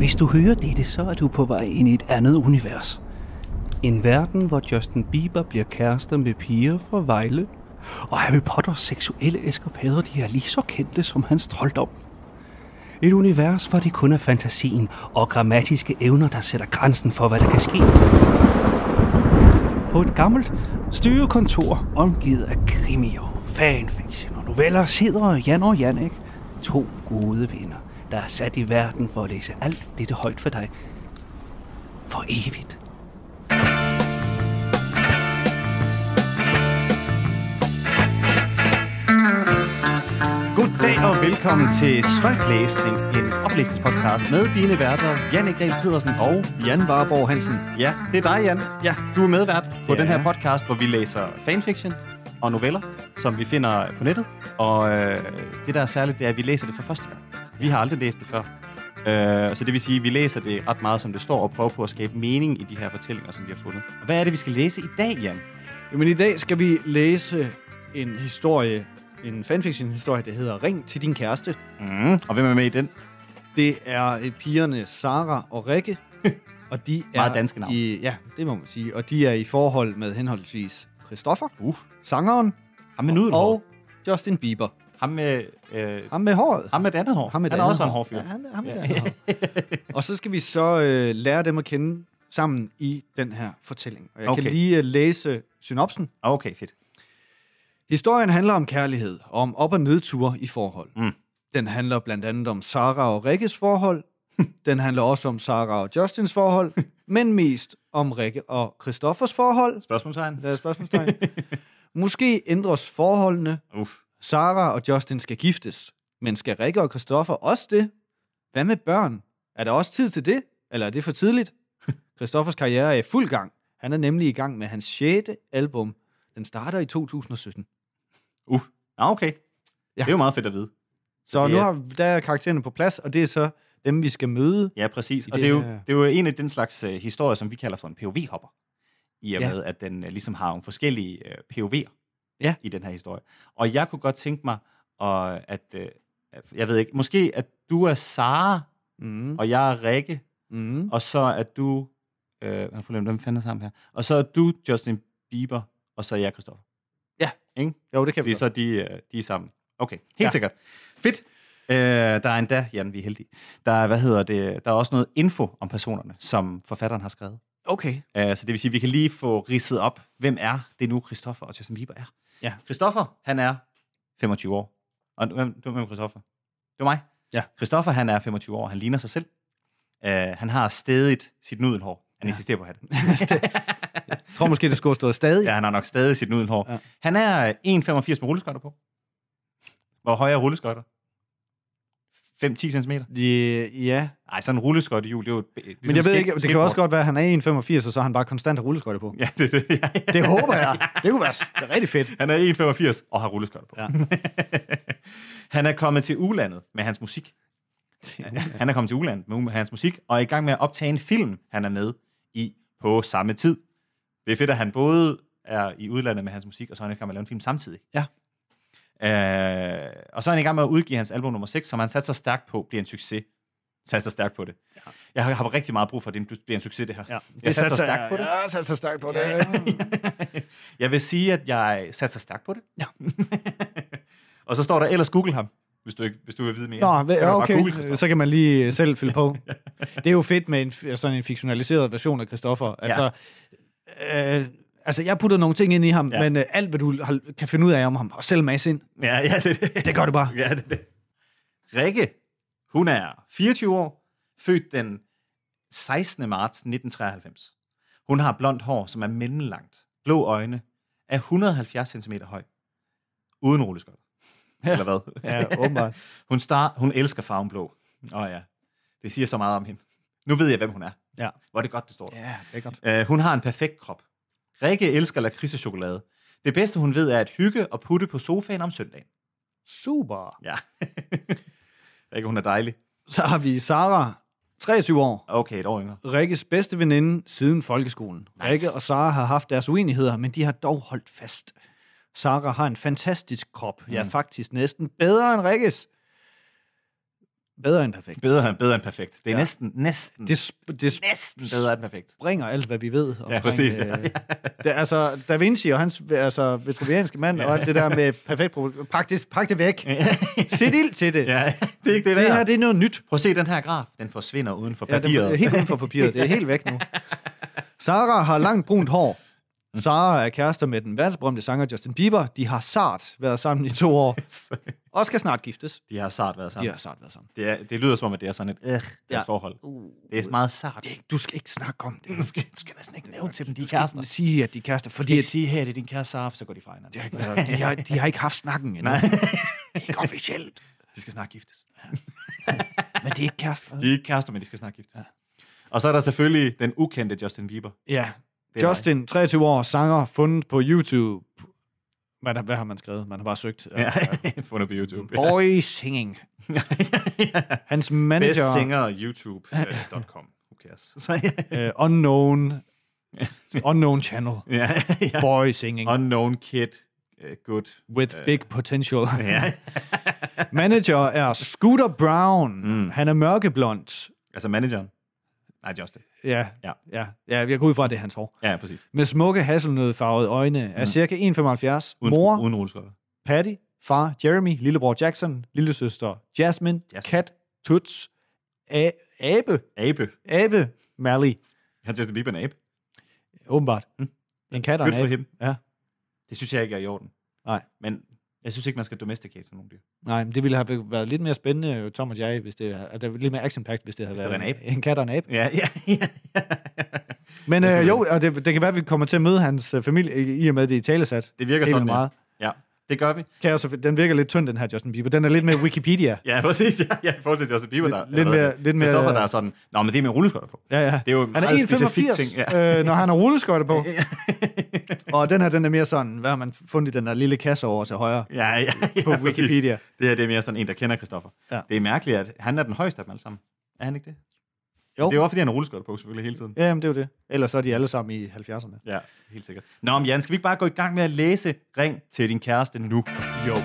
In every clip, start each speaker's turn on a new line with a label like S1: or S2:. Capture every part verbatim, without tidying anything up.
S1: Hvis du hører dette, så er du på vej ind i et andet univers. En verden, hvor Justin Bieber bliver kærester med piger fra Vejle, og Harry Potters seksuelle eskapader, de er lige så kendte som hans trolddom. Et univers, hvor det kun er fantasien og grammatiske evner, der sætter grænsen for, hvad der kan ske. På et gammelt styrekontor, omgivet af krimier, fanfiction og noveller, sidder Jan og Jannik, to gode venner, der er sat i verden for at læse alt dette højt for dig. For evigt.
S2: Goddag og velkommen til Sløjtlæsning, en oplæsningspodcast med dine værter, Jannik Dahl Pedersen og
S3: Jan Warborg Hansen.
S2: Ja, det er dig, Jan.
S3: Ja.
S2: Du er medvært på
S3: Ja.
S2: den her podcast, hvor vi læser fanfiction og noveller, som vi finder på nettet. Og øh, det, der er særligt, det er, at vi læser det for første gang. Vi har aldrig læst det før. Øh, så det vil sige, at vi læser det ret meget, som det står, og prøver på at skabe mening i de her fortællinger, som vi har fundet. Og hvad er det, vi skal læse i dag, Jan?
S3: Jamen i dag skal vi læse en historie, en fanfiction-historie, der hedder Ring til din kæreste.
S2: Mm. Og hvem er med i den?
S3: Det er pigerne Sara og Rikke, og de er
S2: Meget danske navn.
S3: i, ja, det må man sige, og de er i forhold med henholdsvis Christoffer,
S2: Uh.
S3: sangeren,
S2: Ham med nudelhår.
S3: og Justin Bieber.
S2: Ham med... Øh,
S3: Ham med håret.
S2: ham med det andet hår.
S3: Ham med
S2: Han
S3: det
S2: er
S3: andet
S2: også en
S3: hår.
S2: hårfyr.
S3: Ja, han, ham med
S2: Ja.
S3: det andet hår. Og så skal vi så øh, lære dem at kende sammen i den her fortælling. Og jeg
S2: Okay.
S3: kan lige øh, læse synopsen.
S2: Okay, fedt.
S3: Historien handler om kærlighed, og om op- og nedture i forhold.
S2: Mm.
S3: Den handler blandt andet om Sara og Rikkes forhold. Den handler også om Sara og Justins forhold, men mest om Rikke og Christoffers forhold.
S2: Spørgsmålstegn?
S3: Der er spørgsmålstegn. Måske ændres forholdene.
S2: Uff.
S3: Sara og Justin skal giftes. Men skal Rikke og Christoffer også det? Hvad med børn? Er der også tid til det? Eller er det for tidligt? Christoffers karriere er i fuld gang. Han er nemlig i gang med hans sjette album. Den starter i to tusind og sytten.
S2: Uh. Ah, okay.
S3: Ja.
S2: Det er jo meget fedt at vide.
S3: Så
S2: det
S3: nu
S2: er-
S3: har der er karaktererne på plads, og det er så dem, vi skal møde.
S2: Ja, præcis.
S3: I
S2: Og
S3: det
S2: det er, jo,
S3: her-
S2: det er jo en af den slags uh, historier, som vi kalder for en P O V-hopper. I og
S3: Ja.
S2: med, at den uh, ligesom har nogle forskellige uh, P O V'er
S3: Ja.
S2: i den her historie. Og jeg kunne godt tænke mig, uh, at, uh, jeg ved ikke, måske at du er Sara,
S3: Mm.
S2: og jeg er Rikke,
S3: Mm.
S2: og så er du, uh, hvad er problemet, hvem fanden er sammen her? Og så er du Justin Bieber, og så er jeg Christoffer.
S3: Ja.
S2: Ikke?
S3: Jo, det kan vi
S2: Fordi
S3: godt.
S2: så er de, uh, de er sammen. Okay, helt
S3: Ja.
S2: ja. sikkert. Fedt. Uh, der er endda, Jan, vi er heldige, der er, hvad hedder det, der er også noget info om personerne, som forfatteren har skrevet.
S3: Okay.
S2: Uh, så det vil sige, at vi kan lige få ridset op, hvem er det nu, Christoffer og Justin Bieber er.
S3: Ja.
S2: Christoffer, han er femogtyve år. Og du- hvem, du hvem er Christoffer? Det er mig.
S3: Ja.
S2: Christoffer, han er femogtyve år. Han ligner sig selv. Uh, han har stadigt sit nudelhår. Han
S3: Ja.
S2: insisterer på at have det.
S3: Jeg tror måske, det skulle have stået stadig.
S2: Ja, han har nok stadig sit nudelhår.
S3: Ja.
S2: Han er en komma femogfirs med rulleskøjter på. Hvor høje er rulleskøjter? fem til ti centimeter?
S3: De, ja,
S2: Nej, sådan en rulleskøjtehjul, det er jo... Det er
S3: men jeg
S2: sådan
S3: ved
S2: skate-
S3: ikke, det kan
S2: skateboard.
S3: også godt være, at han er en komma femogfirs, og så har han bare konstant har rulleskøjter på.
S2: Ja, det, det, ja, ja.
S3: Det håber jeg. Det kunne være det er rigtig fedt.
S2: Han er en komma femogfirs og har rulleskøjter på.
S3: Ja.
S2: Han er kommet til ulandet med hans musik. Han er kommet til ulandet med hans musik, og er i gang med at optage en film, han er med i på samme tid. Det er fedt, at han både er i udlandet med hans musik, og så er han i gang med at lave en film samtidig.
S3: Ja.
S2: Øh, og så er han i gang med at udgive hans album nummer seks, som han sat sig stærkt på, bliver en succes. Sat sig stærkt på det. Ja. Jeg har, har rigtig meget brug for, at det bliver en succes, det her.
S3: Ja.
S2: Jeg satte sig stærkt på det.
S3: Ja, jeg satte sig stærkt på det.
S2: Jeg vil sige, at jeg satte sig stærkt på det.
S3: Ja.
S2: Og så står der ellers Google ham, hvis du, ikke, hvis du vil vide mere.
S3: Nå,
S2: Så kan
S3: ja,
S2: du bare
S3: okay.
S2: Google Christoffer.
S3: Så kan man lige selv fylde på. Det er jo fedt med en, sådan en fiktionaliseret version af Christoffer. Altså, øh, altså jeg putter nogle ting ind i ham,
S2: Ja.
S3: ja. men øh, alt, hvad du har, kan finde ud af om ham, og selv masse ind,
S2: Ja, ja, det, det.
S3: det gør du bare.
S2: Ja, det, det. Rikke, hun er fireogtyve år, født den sekstende marts nitten treoghalvfems. Hun har blondt hår, som er mellemlangt, blå øjne, er et hundrede og halvfjerds centimeter høj, uden rulleskøjter.
S3: Ja.
S2: Eller hvad?
S3: Ja, åbenbart.
S2: Hun, star, hun elsker farven blå. Åh oh, ja, det siger så meget om hende. Nu ved jeg, hvem hun er.
S3: Ja.
S2: Hvor er det godt, det står der.
S3: Ja, det er godt.
S2: Uh, hun har en perfekt krop. Rikke elsker lakridsechokolade. Det bedste, hun ved, er at hygge og putte på sofaen om søndagen.
S3: Super.
S2: Ja. Rikke, hun er dejlig.
S3: Så har vi Sara, treogtyve år.
S2: Okay, et år yngre.
S3: Rikkes bedste veninde siden folkeskolen.
S2: Nice.
S3: Rikke og Sara har haft deres uenigheder, men de har dog holdt fast. Sara har en fantastisk krop. Mm. Ja, faktisk næsten bedre end Rikkes. Bedre end perfekt.
S2: Bedre, bedre end perfekt. Det er
S3: Ja.
S2: næsten, næsten,
S3: Det, sp- det
S2: næsten bedre end perfekt.
S3: springer alt, hvad vi ved.
S2: Ja, præcis. Ja.
S3: Øh, det, altså, Da Vinci og hans altså, vitruvianske mand, ja. og alt det der med perfekt problem. Pak det, pak det væk. Sæt ild til det.
S2: Ja, det er ikke det,
S3: Det
S2: der.
S3: her, det er noget nyt.
S2: Prøv at se den her graf. Den forsvinder uden for
S3: Ja,
S2: papiret.
S3: det er helt uden for papiret. Det er helt væk nu. Sarah har langt brunt hår. Sarah er kærester med den verdensberømte sanger Justin Bieber. De har sart været sammen i to år. Og skal snart giftes.
S2: De har sart været
S3: De
S2: sammen.
S3: har sart været sammen.
S2: Det, er, det lyder som om, at det er sådan et øh, deres
S3: Ja.
S2: forhold.
S3: Uh,
S2: Det er meget sart.
S3: det er ikke- du skal ikke snakke om det.
S2: Du skal, du skal næsten ikke nævne til dem, de er
S3: Du skal
S2: kærester.
S3: ikke sige, at de er kærester,
S2: Fordi
S3: fordi
S2: at sige, her det er din kæreste Sarah, så går de fra hinanden.
S3: de har, ikke været, de, har, de har ikke haft snakken endnu.
S2: Nej,
S3: Ikke officielt.
S2: de skal snart giftes.
S3: Men det er ikke kærester.
S2: De er ikke kærester, men de skal snart giftes. Ja. Og så er der selvfølgelig den ukendte Justin Bieber.
S3: Ja.
S2: Det er
S3: Justin, treogtyve år, sanger, fundet på YouTube. Hvad, der, hvad har man skrevet? Man har bare søgt.
S2: Ja, fundet på YouTube.
S3: Boy singing. Hans manager...
S2: Bestsinger youtube punktum com. Who cares? Så, ja.
S3: Uh, unknown... unknown channel.
S2: ja, ja.
S3: Boy singing.
S2: Unknown kid. Uh, good.
S3: With
S2: Øh.
S3: big potential.
S2: Ja.
S3: Manager er Scooter Brown.
S2: Mm.
S3: Han er mørkeblond.
S2: Altså manageren. Nej, Justin.
S3: Ja,
S2: Ja.
S3: ja, ja, jeg går ud fra, at det er hans hår.
S2: Ja, præcis.
S3: Med smukke hasselnødfarvede øjne. Er
S2: Mm.
S3: cirka en komma femoghalvfjerds.
S2: Uden,
S3: Mor,
S2: uden rulleskøjter.
S3: Patty. Far, Jeremy. Lillebror Jackson. Lillesøster Jasmine.
S2: Jasmine.
S3: Kat. Tuts. A- abe.
S2: Abe.
S3: Abe. Mally.
S2: Han Justin Bieber en abe.
S3: Åbenbart.
S2: Mm.
S3: En kat og en
S2: Good for
S3: abe.
S2: him.
S3: Ja.
S2: Det synes jeg ikke er i orden.
S3: Nej.
S2: Men jeg synes ikke, man skal domesticate sådan nogle dyr.
S3: Nej, men det ville have været lidt mere spændende, Tom og Jerry, hvis det at der var lidt mere action-packed, hvis det havde
S2: Hvis det
S3: været
S2: var en abe.
S3: en kat og en abe.
S2: Ja, ja, ja.
S3: Men øh, jo, og det, det kan være, at vi kommer til at møde hans øh, familie, i i og med, at det er i talesat.
S2: Det virker
S3: Helt
S2: sådan,
S3: meget.
S2: ja. Ja, det gør vi.
S3: Kan jeg også, den virker lidt tynd, den her Justin Bieber. Den er lidt mere Wikipedia.
S2: Ja, præcis. Ja, ja, i forhold til Justin Bieber, der...
S3: Lidt- lidt mere- lidt mere-
S2: Christoffer, der er sådan, nå, men det er med rulleskøjter på.
S3: Ja, ja.
S2: Det er jo en
S3: Han er
S2: meget
S3: en komma
S2: specifik
S3: femogfirs,
S2: ting. Ja.
S3: øh, når han har rulleskøjter på. Og den her, den er mere sådan, hvad har man fundet i den der lille kasse over til højre
S2: Ja, ja, ja,
S3: på
S2: præcis.
S3: Wikipedia.
S2: Det her det er mere sådan en, der kender Christoffer.
S3: Ja.
S2: Det er mærkeligt, at han er den højeste af dem alle sammen. Er han ikke det?
S3: Jo.
S2: Det er jo også, fordi han har rulleskøjter på, selvfølgelig, hele tiden.
S3: Ja, jamen, det er jo det. Ellers så er de alle sammen i halvfjerdserne.
S2: Ja, helt sikkert. Nå, men Jan, skal vi ikke bare gå i gang med at læse Ring til din kæreste nu?
S3: Jo.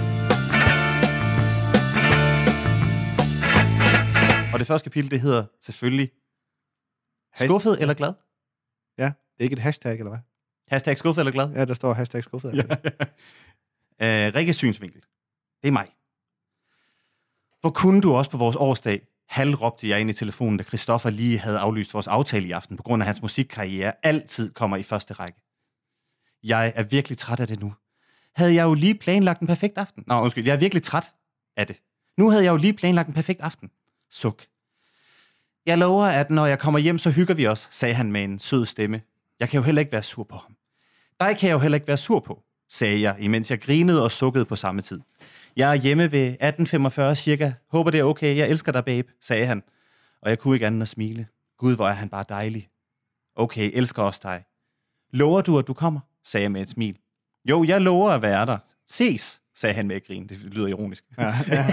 S2: Og det første kapitel, det hedder selvfølgelig Skuffet eller glad?
S3: Ja, det er ikke et hashtag, eller hvad?
S2: Hashtag skuffet eller glad?
S3: Ja, der står hashtag skuffet.
S2: Ja. uh, Rikkes synsvinkel. Det er mig. Hvor kunne du også på vores årsdag halvråbte jeg ind i telefonen, da Christoffer lige havde aflyst vores aftale i aften, på grund af hans musikkarriere altid kommer i første række. Jeg er virkelig træt af det nu. Havde jeg jo lige planlagt en perfekt aften. Nå, undskyld, jeg er virkelig træt af det. Nu havde jeg jo lige planlagt en perfekt aften. Suk. Jeg lover, at når jeg kommer hjem, så hygger vi os, sagde han med en sød stemme. Jeg kan jo heller ikke være sur på ham. Dig kan jeg jo heller ikke være sur på, sagde jeg, imens jeg grinede og sukkede på samme tid. Jeg er hjemme ved atten femogfyrre cirka. Håber det er okay. Jeg elsker dig, babe, sagde han. Og jeg kunne ikke andet end at smile. Gud, hvor er han bare dejlig. Okay, elsker også dig. Lover du, at du kommer? Sagde jeg med et smil. Jo, jeg lover at være der. Ses, sagde han med et grin. Det lyder ironisk.
S3: Ja, ja.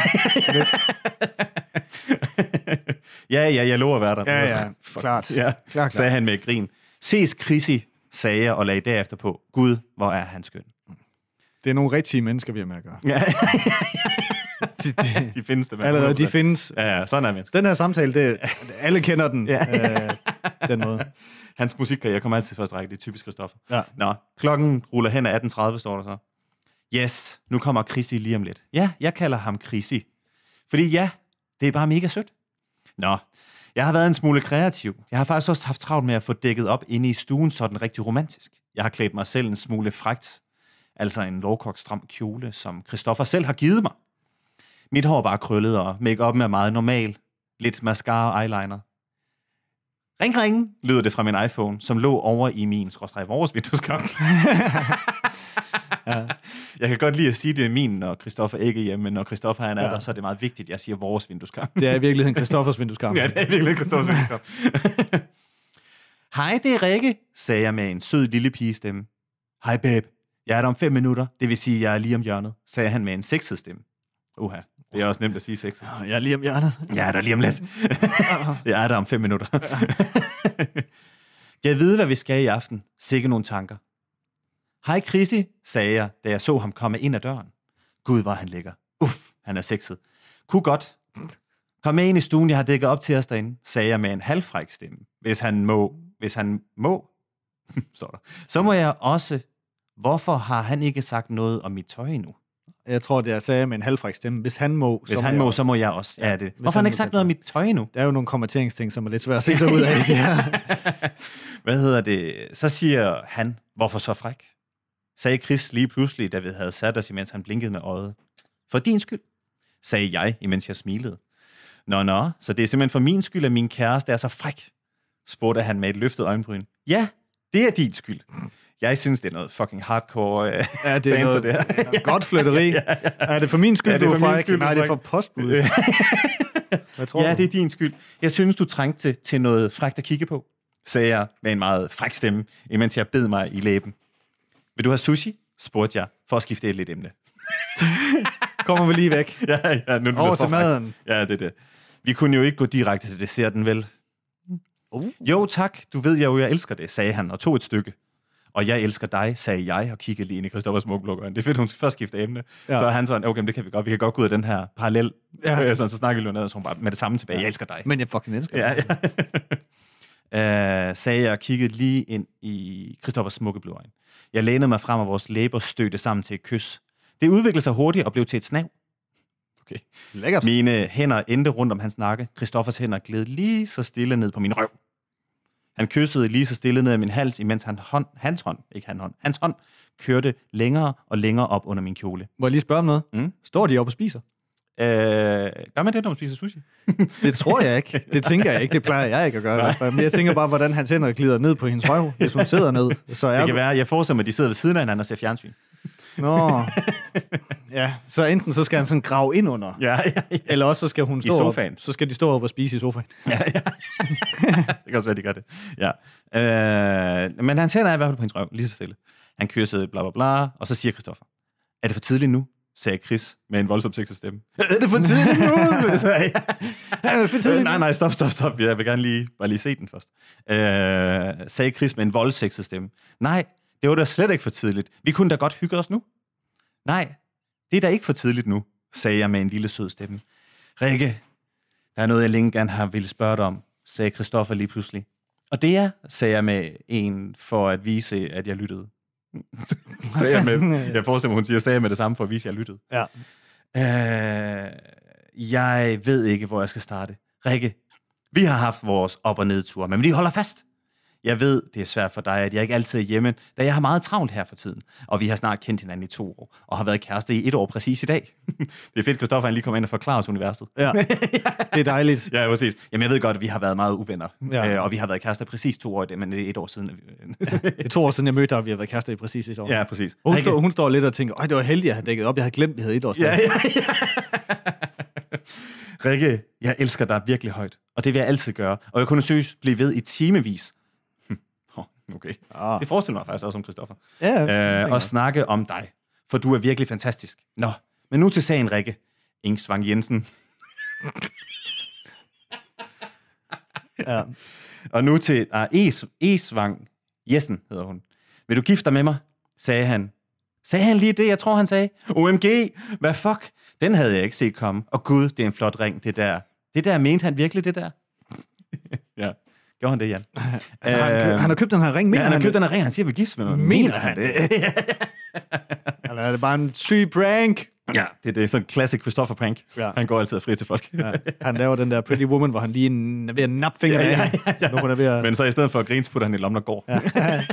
S2: ja, ja, jeg lover at være der.
S3: Ja, ja, klart.
S2: Ja,
S3: Klar, klar.
S2: sagde han med et grin. Ses, Chrissy, sagde jeg og lagde derefter på. Gud, hvor er han skøn.
S3: Det er nogle rigtige mennesker, vi har med at gøre.
S2: Ja.
S3: De, de,
S2: de findes der.
S3: allerede, de findes.
S2: Ja, ja, sådan er mennesker.
S3: Den her samtale, det, alle kender den.
S2: Ja.
S3: øh, den måde.
S2: Hans musikkarriere kommer altid i første række. Det er typisk Christoffer.
S3: Ja.
S2: Nå, klokken ruller hen af atten tredive, står der så. Yes, nu kommer Chrissy lige om lidt. Ja, jeg kalder ham Chrissy. Fordi ja, det er bare mega sødt. Nå, jeg har været en smule kreativ. Jeg har faktisk også haft travlt med at få dækket op inde i stuen, sådan rigtig romantisk. Jeg har klædt mig selv en smule frækt. Altså en lovkogt stram kjole, som Christoffer selv har givet mig. Mit hår er bare krøllet, og make-up'en er meget normal. Lidt mascara og eyeliner. Ring, ring, lyder det fra min iPhone, som lå over i min, skråstreg, vores vindueskarm. ja. Jeg kan godt lide at sige, det er min, når Christoffer ikke er hjemme, men når Christoffer han er ja. der, så er det meget vigtigt, at jeg siger vores vindueskarm.
S3: Det er i virkeligheden Christoffers vindueskarm.
S2: ja, det er i virkeligheden Christoffers vindueskarm. Hej, det er Rikke, sagde jeg med en sød lille pigestemme. Hej, babe. Jeg er der om fem minutter, det vil sige, jeg er lige om hjørnet, sagde han med en sexet stemme. Uha, det er også nemt at sige sexet.
S3: Jeg er lige om hjørnet.
S2: Jeg er der lige om lidt. Jeg er der om fem minutter. Jeg ved, hvad vi skal i aften. Sikke nogle tanker. Hej, Chrissy, sagde jeg, da jeg så ham komme ind ad døren. Gud, var han lækker. Uff, han er sexet. Kunne godt, Kom med ind i stuen, jeg har dækket op til os derinde, sagde jeg med en halvfræk stemme. Hvis han må, hvis han må, står der, så må jeg også, hvorfor har han ikke sagt noget om mit tøj endnu?
S3: Jeg tror, det er sagde med en halvfræk stemme. Hvis han må,
S2: Hvis
S3: så
S2: han
S3: må,
S2: må,
S3: jeg.
S2: så må jeg også. Ja, det. Hvorfor har
S3: han
S2: han ikke
S3: må,
S2: sagt noget om mit tøj endnu?
S3: Der er jo nogle kommenteringsting, som er lidt svært at se sig ud af. Det her.
S2: Hvad hedder det? Så siger han, hvorfor så fræk? Sagde Chris lige pludselig, da vi havde sat os, imens han blinkede med øjet. For din skyld, sagde jeg, imens jeg smilede. Nå, nå, så det er simpelthen for min skyld, at min kæreste er så fræk, spurgte han med et løftet øjenbryn. Ja, det er din skyld. Jeg synes, det er noget fucking hardcore uh,
S3: Ja, det er noget
S2: det her.
S3: ja, godt flytteri. ja, ja, ja. Er det for min skyld,
S2: ja,
S3: du er fræk?
S2: Skyld,
S3: Nej, det er for postbud. Hvad tror
S2: ja,
S3: du?
S2: det er din skyld. Jeg synes, du trængte til, til noget frækt at kigge på, sagde jeg med en meget fræk stemme, imens jeg bed mig i læben. Vil du have sushi? Spurgte jeg, for at skifte et lidt emne.
S3: Kommer vi lige væk.
S2: ja, ja, nu,
S3: Over til maden.
S2: Ja, det er det. Vi kunne jo ikke gå direkte til desserten, vel?
S3: Uh.
S2: Jo, tak. Du ved jeg jo, jeg elsker det, sagde han, og tog et stykke. Og jeg elsker dig, sagde jeg, og kiggede lige ind i Christoffers smukklukkeren. Det er fedt, hun skal først skifte emne. Ja. Så er han sådan, okay, det kan vi godt. Vi kan godt gå ud af den her parallel. Ja. Så, så snakker vi jo ned, så hun bare med det samme tilbage. Ja. Jeg elsker dig.
S3: Men jeg fucking elsker
S2: ja, ja. uh, sagde jeg og kiggede lige ind i Christoffers smukke blå øjne. Jeg lænede mig frem, og vores læber stødte sammen til et kys. Det udviklede sig hurtigt og blev til et snav. Okay.
S3: Lækkert.
S2: Mine hænder endte rundt om hans nakke. Christoffers hænder gled lige så stille ned på min røv. Han kyssede lige så stille ned ad min hals, imens han hånd, hans hånd, ikke han hånd, hans hånd kørte længere og længere op under min kjole.
S3: Må jeg lige spørge om noget?
S2: Mm?
S3: Står de oppe og spiser?
S2: Øh, gør man det, når man spiser sushi?
S3: Det tror jeg ikke. Det tænker jeg ikke. Det plejer jeg ikke at gøre. Men jeg tænker bare, hvordan hans hænder glider ned på hendes røv, hvis hun sidder ned. Så er
S2: det kan være, jeg forestiller mig, at de sidder ved siden af hinanden og ser fjernsyn.
S3: Nå. Ja, så enten så skal han sådan grave ind under,
S2: ja, ja, ja.
S3: eller også så skal hun stå op, så skal de stå op og spise i sofaen.
S2: ja, ja. Det kan også være, de gør det. Ja. Øh, men han hænder i hvert fald på hendes røv, lige så stille. Han kyssede bla bla bla, og så siger Christoffer, er det for tidligt nu? Sagde Chris med en voldsom sexet stemme.
S3: Er det for tidligt nu? Er det for tidligt?
S2: Nej, nej, stop, stop, stop. Jeg vil gerne lige, bare lige se den først. Øh, sagde Chris med en voldsexet stemme. Nej, det var da slet ikke for tidligt. Vi kunne da godt hygge os nu. Nej, det er da ikke for tidligt nu, sagde jeg med en lille sød stemme. Rikke, der er noget, jeg længe gerne har ville spørge dig om, sagde Christoffer lige pludselig. Og det er, sagde jeg med en for at vise, at jeg lyttede. sagde jeg med, jeg forestiller mig, hun siger, sagde jeg med det samme for at vise, at jeg lyttede.
S3: Ja.
S2: Øh, jeg ved ikke, hvor jeg skal starte. Rikke, vi har haft vores op- og nedture, men vi holder fast. Jeg ved, det er svært for dig, at jeg ikke altid er hjemme, da jeg har meget travlt her for tiden. Og vi har snart kendt hinanden i to år, og har været kæreste i et år præcis i dag. Det er fedt, Christoffer han lige kommer ind og forklarer os universet.
S3: Ja, det er dejligt.
S2: Ja, præcis. Jamen, jeg ved godt, at vi har været meget uvenner,
S3: ja.
S2: øh, og vi har været kærester præcis to år i det, men det er et år siden.
S3: Ja, det er to år siden, jeg mødte dig, og vi har været kærester i præcis et år.
S2: Ja, præcis.
S3: Hun, stå, hun står lidt og tænker, øj, det var heldigt, at jeg havde dækket op. Jeg havde glemt, at vi havde et års dag.
S2: Ja, ja, ja. Rikke, jeg elsker dig virkelig højt, og det vil jeg altid gøre. Og jeg kunne søges blive ved i timevis. Okay. Ah. Det forestiller mig faktisk også om Christoffer.
S3: Ja,
S2: øh, og snakke om dig, for du er virkelig fantastisk. Nå, men nu til sagen, Rikke. Ingsvang Jensen.
S3: ja.
S2: Og nu til uh, es, Esvang Jessen, hedder hun. Vil du gifte dig med mig? Sagde han. Sagde han lige det, jeg tror, han sagde? O M G, hvad fuck? Den havde jeg ikke set komme. Og gud, det er en flot ring, det der. Det der, mente han virkelig det der? ja. Gjorde han det, Jan?
S3: Altså, øh, han, køb, han har købt den her ring, mener
S2: ja, han? han har købt
S3: det?
S2: den her ring, han siger, vi giftes med mig.
S3: Mener han det? Eller er det bare en syg prank?
S2: Ja, det, det er sådan en classic Christoffer prank. Ja. Han går altid fri til folk.
S3: ja, han laver den der Pretty Woman, hvor han lige er ved at nappe fingrene
S2: ja, ja, ja, ja.
S3: Nu, er ved at...
S2: Men så i stedet for at grine, putter han i lommen og går.
S3: Ja.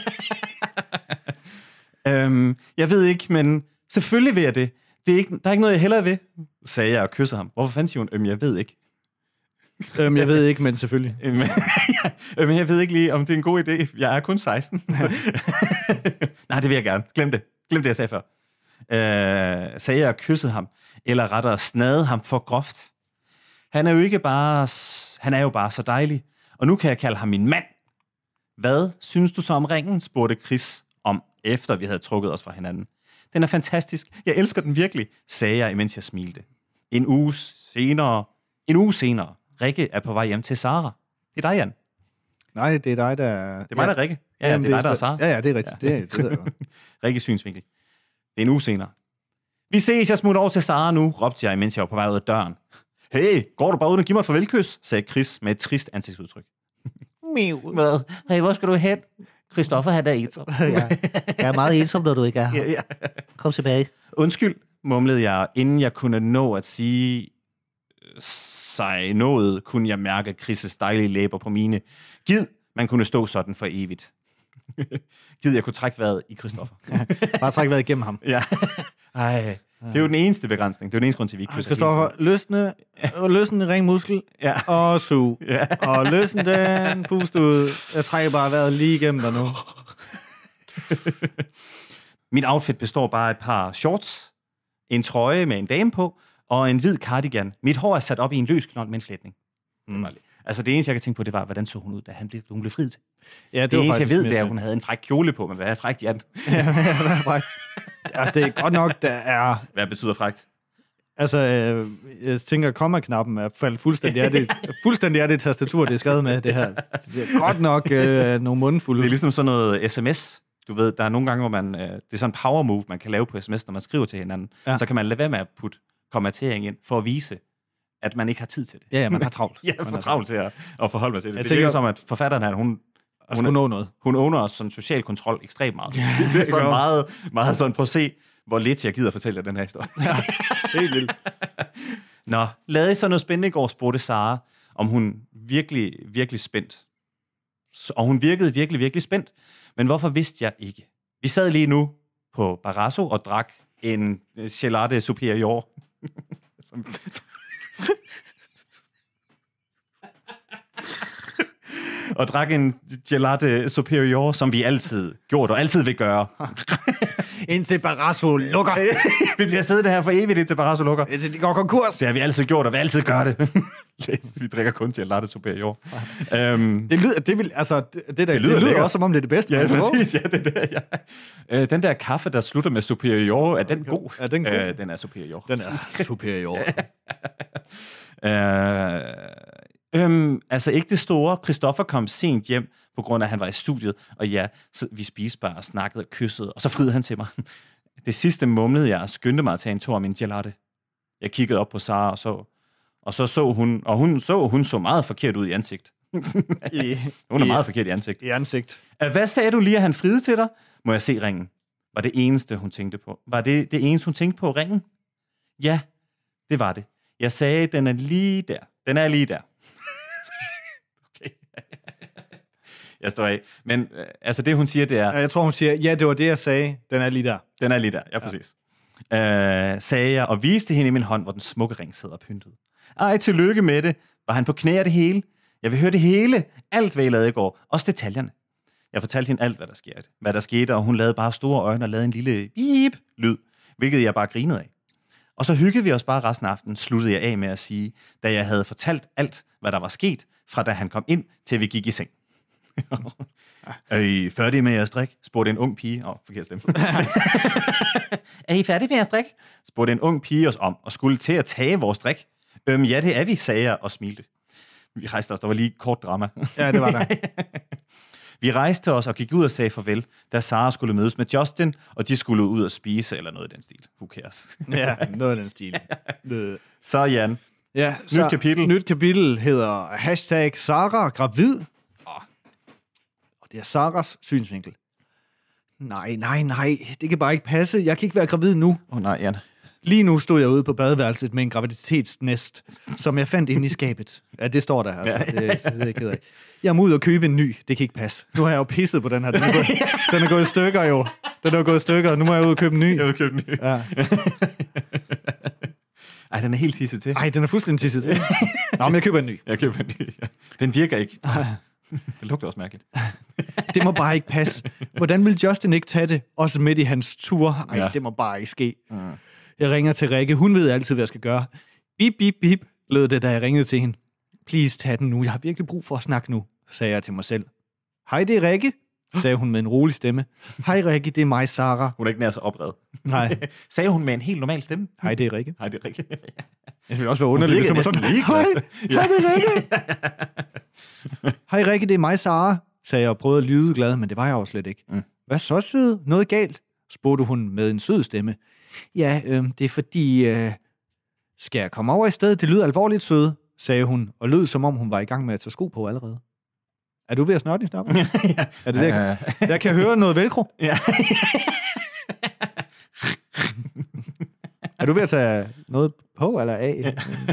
S2: øhm, jeg ved ikke, men selvfølgelig vil jeg det. det er ikke, der er ikke noget, jeg hellere vil, sagde jeg og kyssede ham. Hvorfor fanden siger hun, øhm, jeg ved ikke.
S3: øhm, jeg ved ikke, men selvfølgelig.
S2: øhm, jeg ved ikke lige, om det er en god idé. Jeg er kun seksten. Nej, det vil jeg gerne. Glem det. Glem det, jeg sagde før. Øh, sagde jeg og kyssede ham, eller rettere snadede ham for groft. Han er jo ikke bare, han er jo bare så dejlig, og nu kan jeg kalde ham min mand. Hvad synes du så om ringen, spurgte Chris om, efter vi havde trukket os fra hinanden. Den er fantastisk, jeg elsker den virkelig, sagde jeg, imens jeg smilte. En uge senere, en uge senere, Rikke er på vej hjem til Sara. Det er dig, Jan.
S3: Nej, det er dig, der...
S2: Det er mig, der er Rikke. Ja, ja, det er dig, der er Sara.
S3: Ja, ja, det er rigtigt. Ja. Det, det ved jeg godt.
S2: Rikkes synsvinkel. Det er en uge senere. Vi ses, jeg smutter over til Sara nu, råbte jeg, mens jeg var på vej ud af døren. Hey, går du bare ud og giver mig et farvelkys, sagde Chris med et trist ansigtsudtryk.
S4: Hvad? Hey, hvor skal du hen? Christoffer, han er ensom. ja. Jeg er meget ensom, når du ikke er her.
S2: Ja, ja.
S4: Kom tilbage.
S2: Undskyld, mumlede jeg, inden jeg kunne nå at sige sig noget, kunne jeg mærke Chris' dejlige læber på mine. Gid, man kunne stå sådan for evigt. Gid, jeg kunne trække vejret i Christoffer.
S3: Ja, bare trække vejret igennem ham.
S2: Ja. Ej, det er jo den eneste begrænsning. Det er jo den eneste grund til, at vi ikke kysser.
S3: Christoffer, løsne, løsne ringmuskel
S2: ja.
S3: og sug.
S2: Ja.
S3: Og løsne den, pust ud. Jeg trækker bare vejret lige igennem dig nu.
S2: Mit outfit består bare af et par shorts, en trøje med en dame på, og en hvid cardigan. Mit hår er sat op i en løs knold med en flætning. Mm. Altså det eneste, jeg kan tænke på, det var, hvordan så hun ud, da han blev, hun blev friet til.
S3: Ja, det,
S2: det
S3: var
S2: eneste, jeg ved, det er,
S3: at
S2: at hun havde en fræk kjole på, men hvad er frækt, Jan?
S3: ja, hvad er frækt? Ja, det er godt nok, der er...
S2: Hvad betyder frækt?
S3: Altså, øh, jeg tænker, komma-knappen er faldet fuldstændig af det, fuldstændig af det tastatur, det er skrevet med, det her. Det er godt nok øh, nogle mundfulde.
S2: Det er ligesom sådan noget sms. Du ved, der er nogle gange, hvor man... Øh, det er sådan en power move, man kan lave på sms, når man skriver til hinanden. Ja. Så kan man lade være med at putte kommatering ind, for at vise, at man ikke har tid til det.
S3: Ja, ja, man har travlt.
S2: ja, man har travlt til at, at forholde mig til det.
S3: Jeg
S2: det
S3: tænker,
S2: er som, at forfatteren her, hun...
S3: Hun, hun, nå noget.
S2: hun owner os sådan social kontrol ekstremt meget.
S3: Ja,
S2: det er sådan meget, meget sådan, prøv at se, hvor lidt jeg gider fortælle dig den her historie.
S3: Ja, helt vildt.
S2: Nå, lavede I så noget spændende i går, spurgte Sara, om hun virkelig, virkelig spændt. Og hun virkede virkelig, virkelig spændt. Men hvorfor vidste jeg ikke? Vi sad lige nu på Barrasso og drak en Gelate Superior. Som... og drak en Gelate Superior, som vi altid gjorde og altid vil gøre.
S3: Indtil Barrasso lukker.
S2: vi bliver siddet her for evigt, indtil Barrasso lukker.
S3: Indtil de går konkurs.
S2: Det har vi altid gjort, og vi altid gør det. vi drikker kun Gelate Superior. um,
S3: det lyder, det vil, altså, det, det, der,
S2: det lyder,
S3: det lyder også, som om det er det bedste.
S2: Ja, præcis. Ja, det der, ja. Uh, den der kaffe, der slutter med Superior, er den god?
S3: Er den god?
S2: Uh, den er Superior.
S3: Den er Superior.
S2: uh, um, altså ikke det store. Christoffer kom sent hjem, på grund af, at han var i studiet. Og ja, så vi spiste bare og snakkede og kyssede, og så friede han til mig. Det sidste mumlede jeg og skyndte mig at tage en tår af min gelate. Jeg kiggede op på Sara og så, og så så hun, og hun så, hun så meget forkert ud i ansigt.
S3: I,
S2: hun er
S3: i,
S2: meget forkert i ansigt.
S3: I ansigt.
S2: Hvad sagde du lige, at han friede til dig? Må jeg se ringen? Var det eneste, hun tænkte på? Var det det eneste, hun tænkte på, ringen? Ja, det var det. Jeg sagde, den er lige der. Den er lige der. Okay. Jeg står af. Men øh, altså det, hun siger, det er...
S3: Ja, jeg tror, hun siger, ja, det var det, jeg sagde. Den er lige der.
S2: Den er lige der, ja, præcis. Ja. Øh, sagde jeg, og viste hende i min hånd, hvor den smukke ring sidder pyntet. Ej, tillykke med det. Var han på knæ af det hele? Jeg vil høre det hele. Alt, hvad I lavede i går. Også detaljerne. Jeg fortalte hende alt, hvad der skete. Hvad der skete, og hun lavede bare store øjne og lavede en lille bip-lyd, hvilket jeg bare grinede af. Og så hyggede vi os bare resten af aftenen, sluttede jeg af med at sige, da jeg havde fortalt alt, hvad der var sket, fra da han kom ind, til vi gik i seng. Er I færdige med jeres drik? Spurgte en ung pige. Åh, oh, forkert stemme. Er I færdige med jeres drik? Spurgte en ung pige os om, og skulle til at tage vores drik. Øhm, ja, det er vi, sagde jeg og smilte. Vi rejste os, der var lige kort drama.
S3: Ja, det var der.
S2: Vi rejste os og gik ud og sagde farvel, da Sara skulle mødes med Justin, og de skulle ud og spise, eller noget i den stil. Who cares?
S3: Ja, noget i den stil.
S2: Så Jan,
S3: ja,
S2: nyt
S3: så,
S2: kapitel.
S3: Nyt kapitel hedder hashtag Sara gravid. Og det er Saras synsvinkel. Nej, nej, nej. Det kan bare ikke passe. Jeg kan ikke være gravid nu.
S2: Åh oh, nej, Jan.
S3: Lige nu stod jeg ude på badeværelset med en graviditetsnæst, som jeg fandt inde i skabet. Ja, det står der her. Altså. Det, det, det er jeg ked af. Jeg må ud og købe en ny. Det kan ikke passe. Nu har jeg jo pisset på den her. Den er gået, den er gået i stykker jo. Den er gået i stykker. Nu må jeg ud og købe en ny.
S2: Jeg vil købe en ny.
S3: Ja.
S2: Ej, den er helt tisset til.
S3: Ej, den er fuldstændig tisset til. Nå, men jeg køber en ny.
S2: Jeg køber en ny, ja. Den virker ikke. Det lugter også mærkeligt.
S3: Det må bare ikke passe. Hvordan vil Justin ikke tage det? Også midt i hans tur. Ej, ja. Det må bare ikke ske. Mm. Jeg ringer til Rikke. Hun ved altid, hvad jeg skal gøre. Bip, bip, bip, lød det, da jeg ringede til hende. Please, tag den nu. Jeg har virkelig brug for at snakke nu, sagde jeg til mig selv. Hej, det er Rikke, sagde hun med en rolig stemme. Hej, Rikke, det er mig, Sara.
S2: Hun er ikke nær så oprevet.
S3: Nej.
S2: Sagde hun med en helt normal stemme?
S3: Hej, det er Rikke.
S2: Hej, det er Rikke.
S3: Det vil også være underligt, hvis hun var sådan, hej, hej, det er Rikke. Hej, Rikke, det er mig, Sara, sagde jeg og prøvede at lyde glad, men det var jeg jo slet ikke. Mm. Hvad så, sød? Noget galt? Spurgte hun med en sød stemme. Ja, øh, det er fordi... Øh... Skal jeg komme over i stedet? Det lyder alvorligt, søde, sagde hun, og lød som om hun var i gang med at tage sko på allerede. Er du ved at snøre din snop?
S2: ja.
S3: Er det det? Jeg, jeg kan høre noget velcro.
S2: Ja.
S3: Er du ved at tage noget på eller af?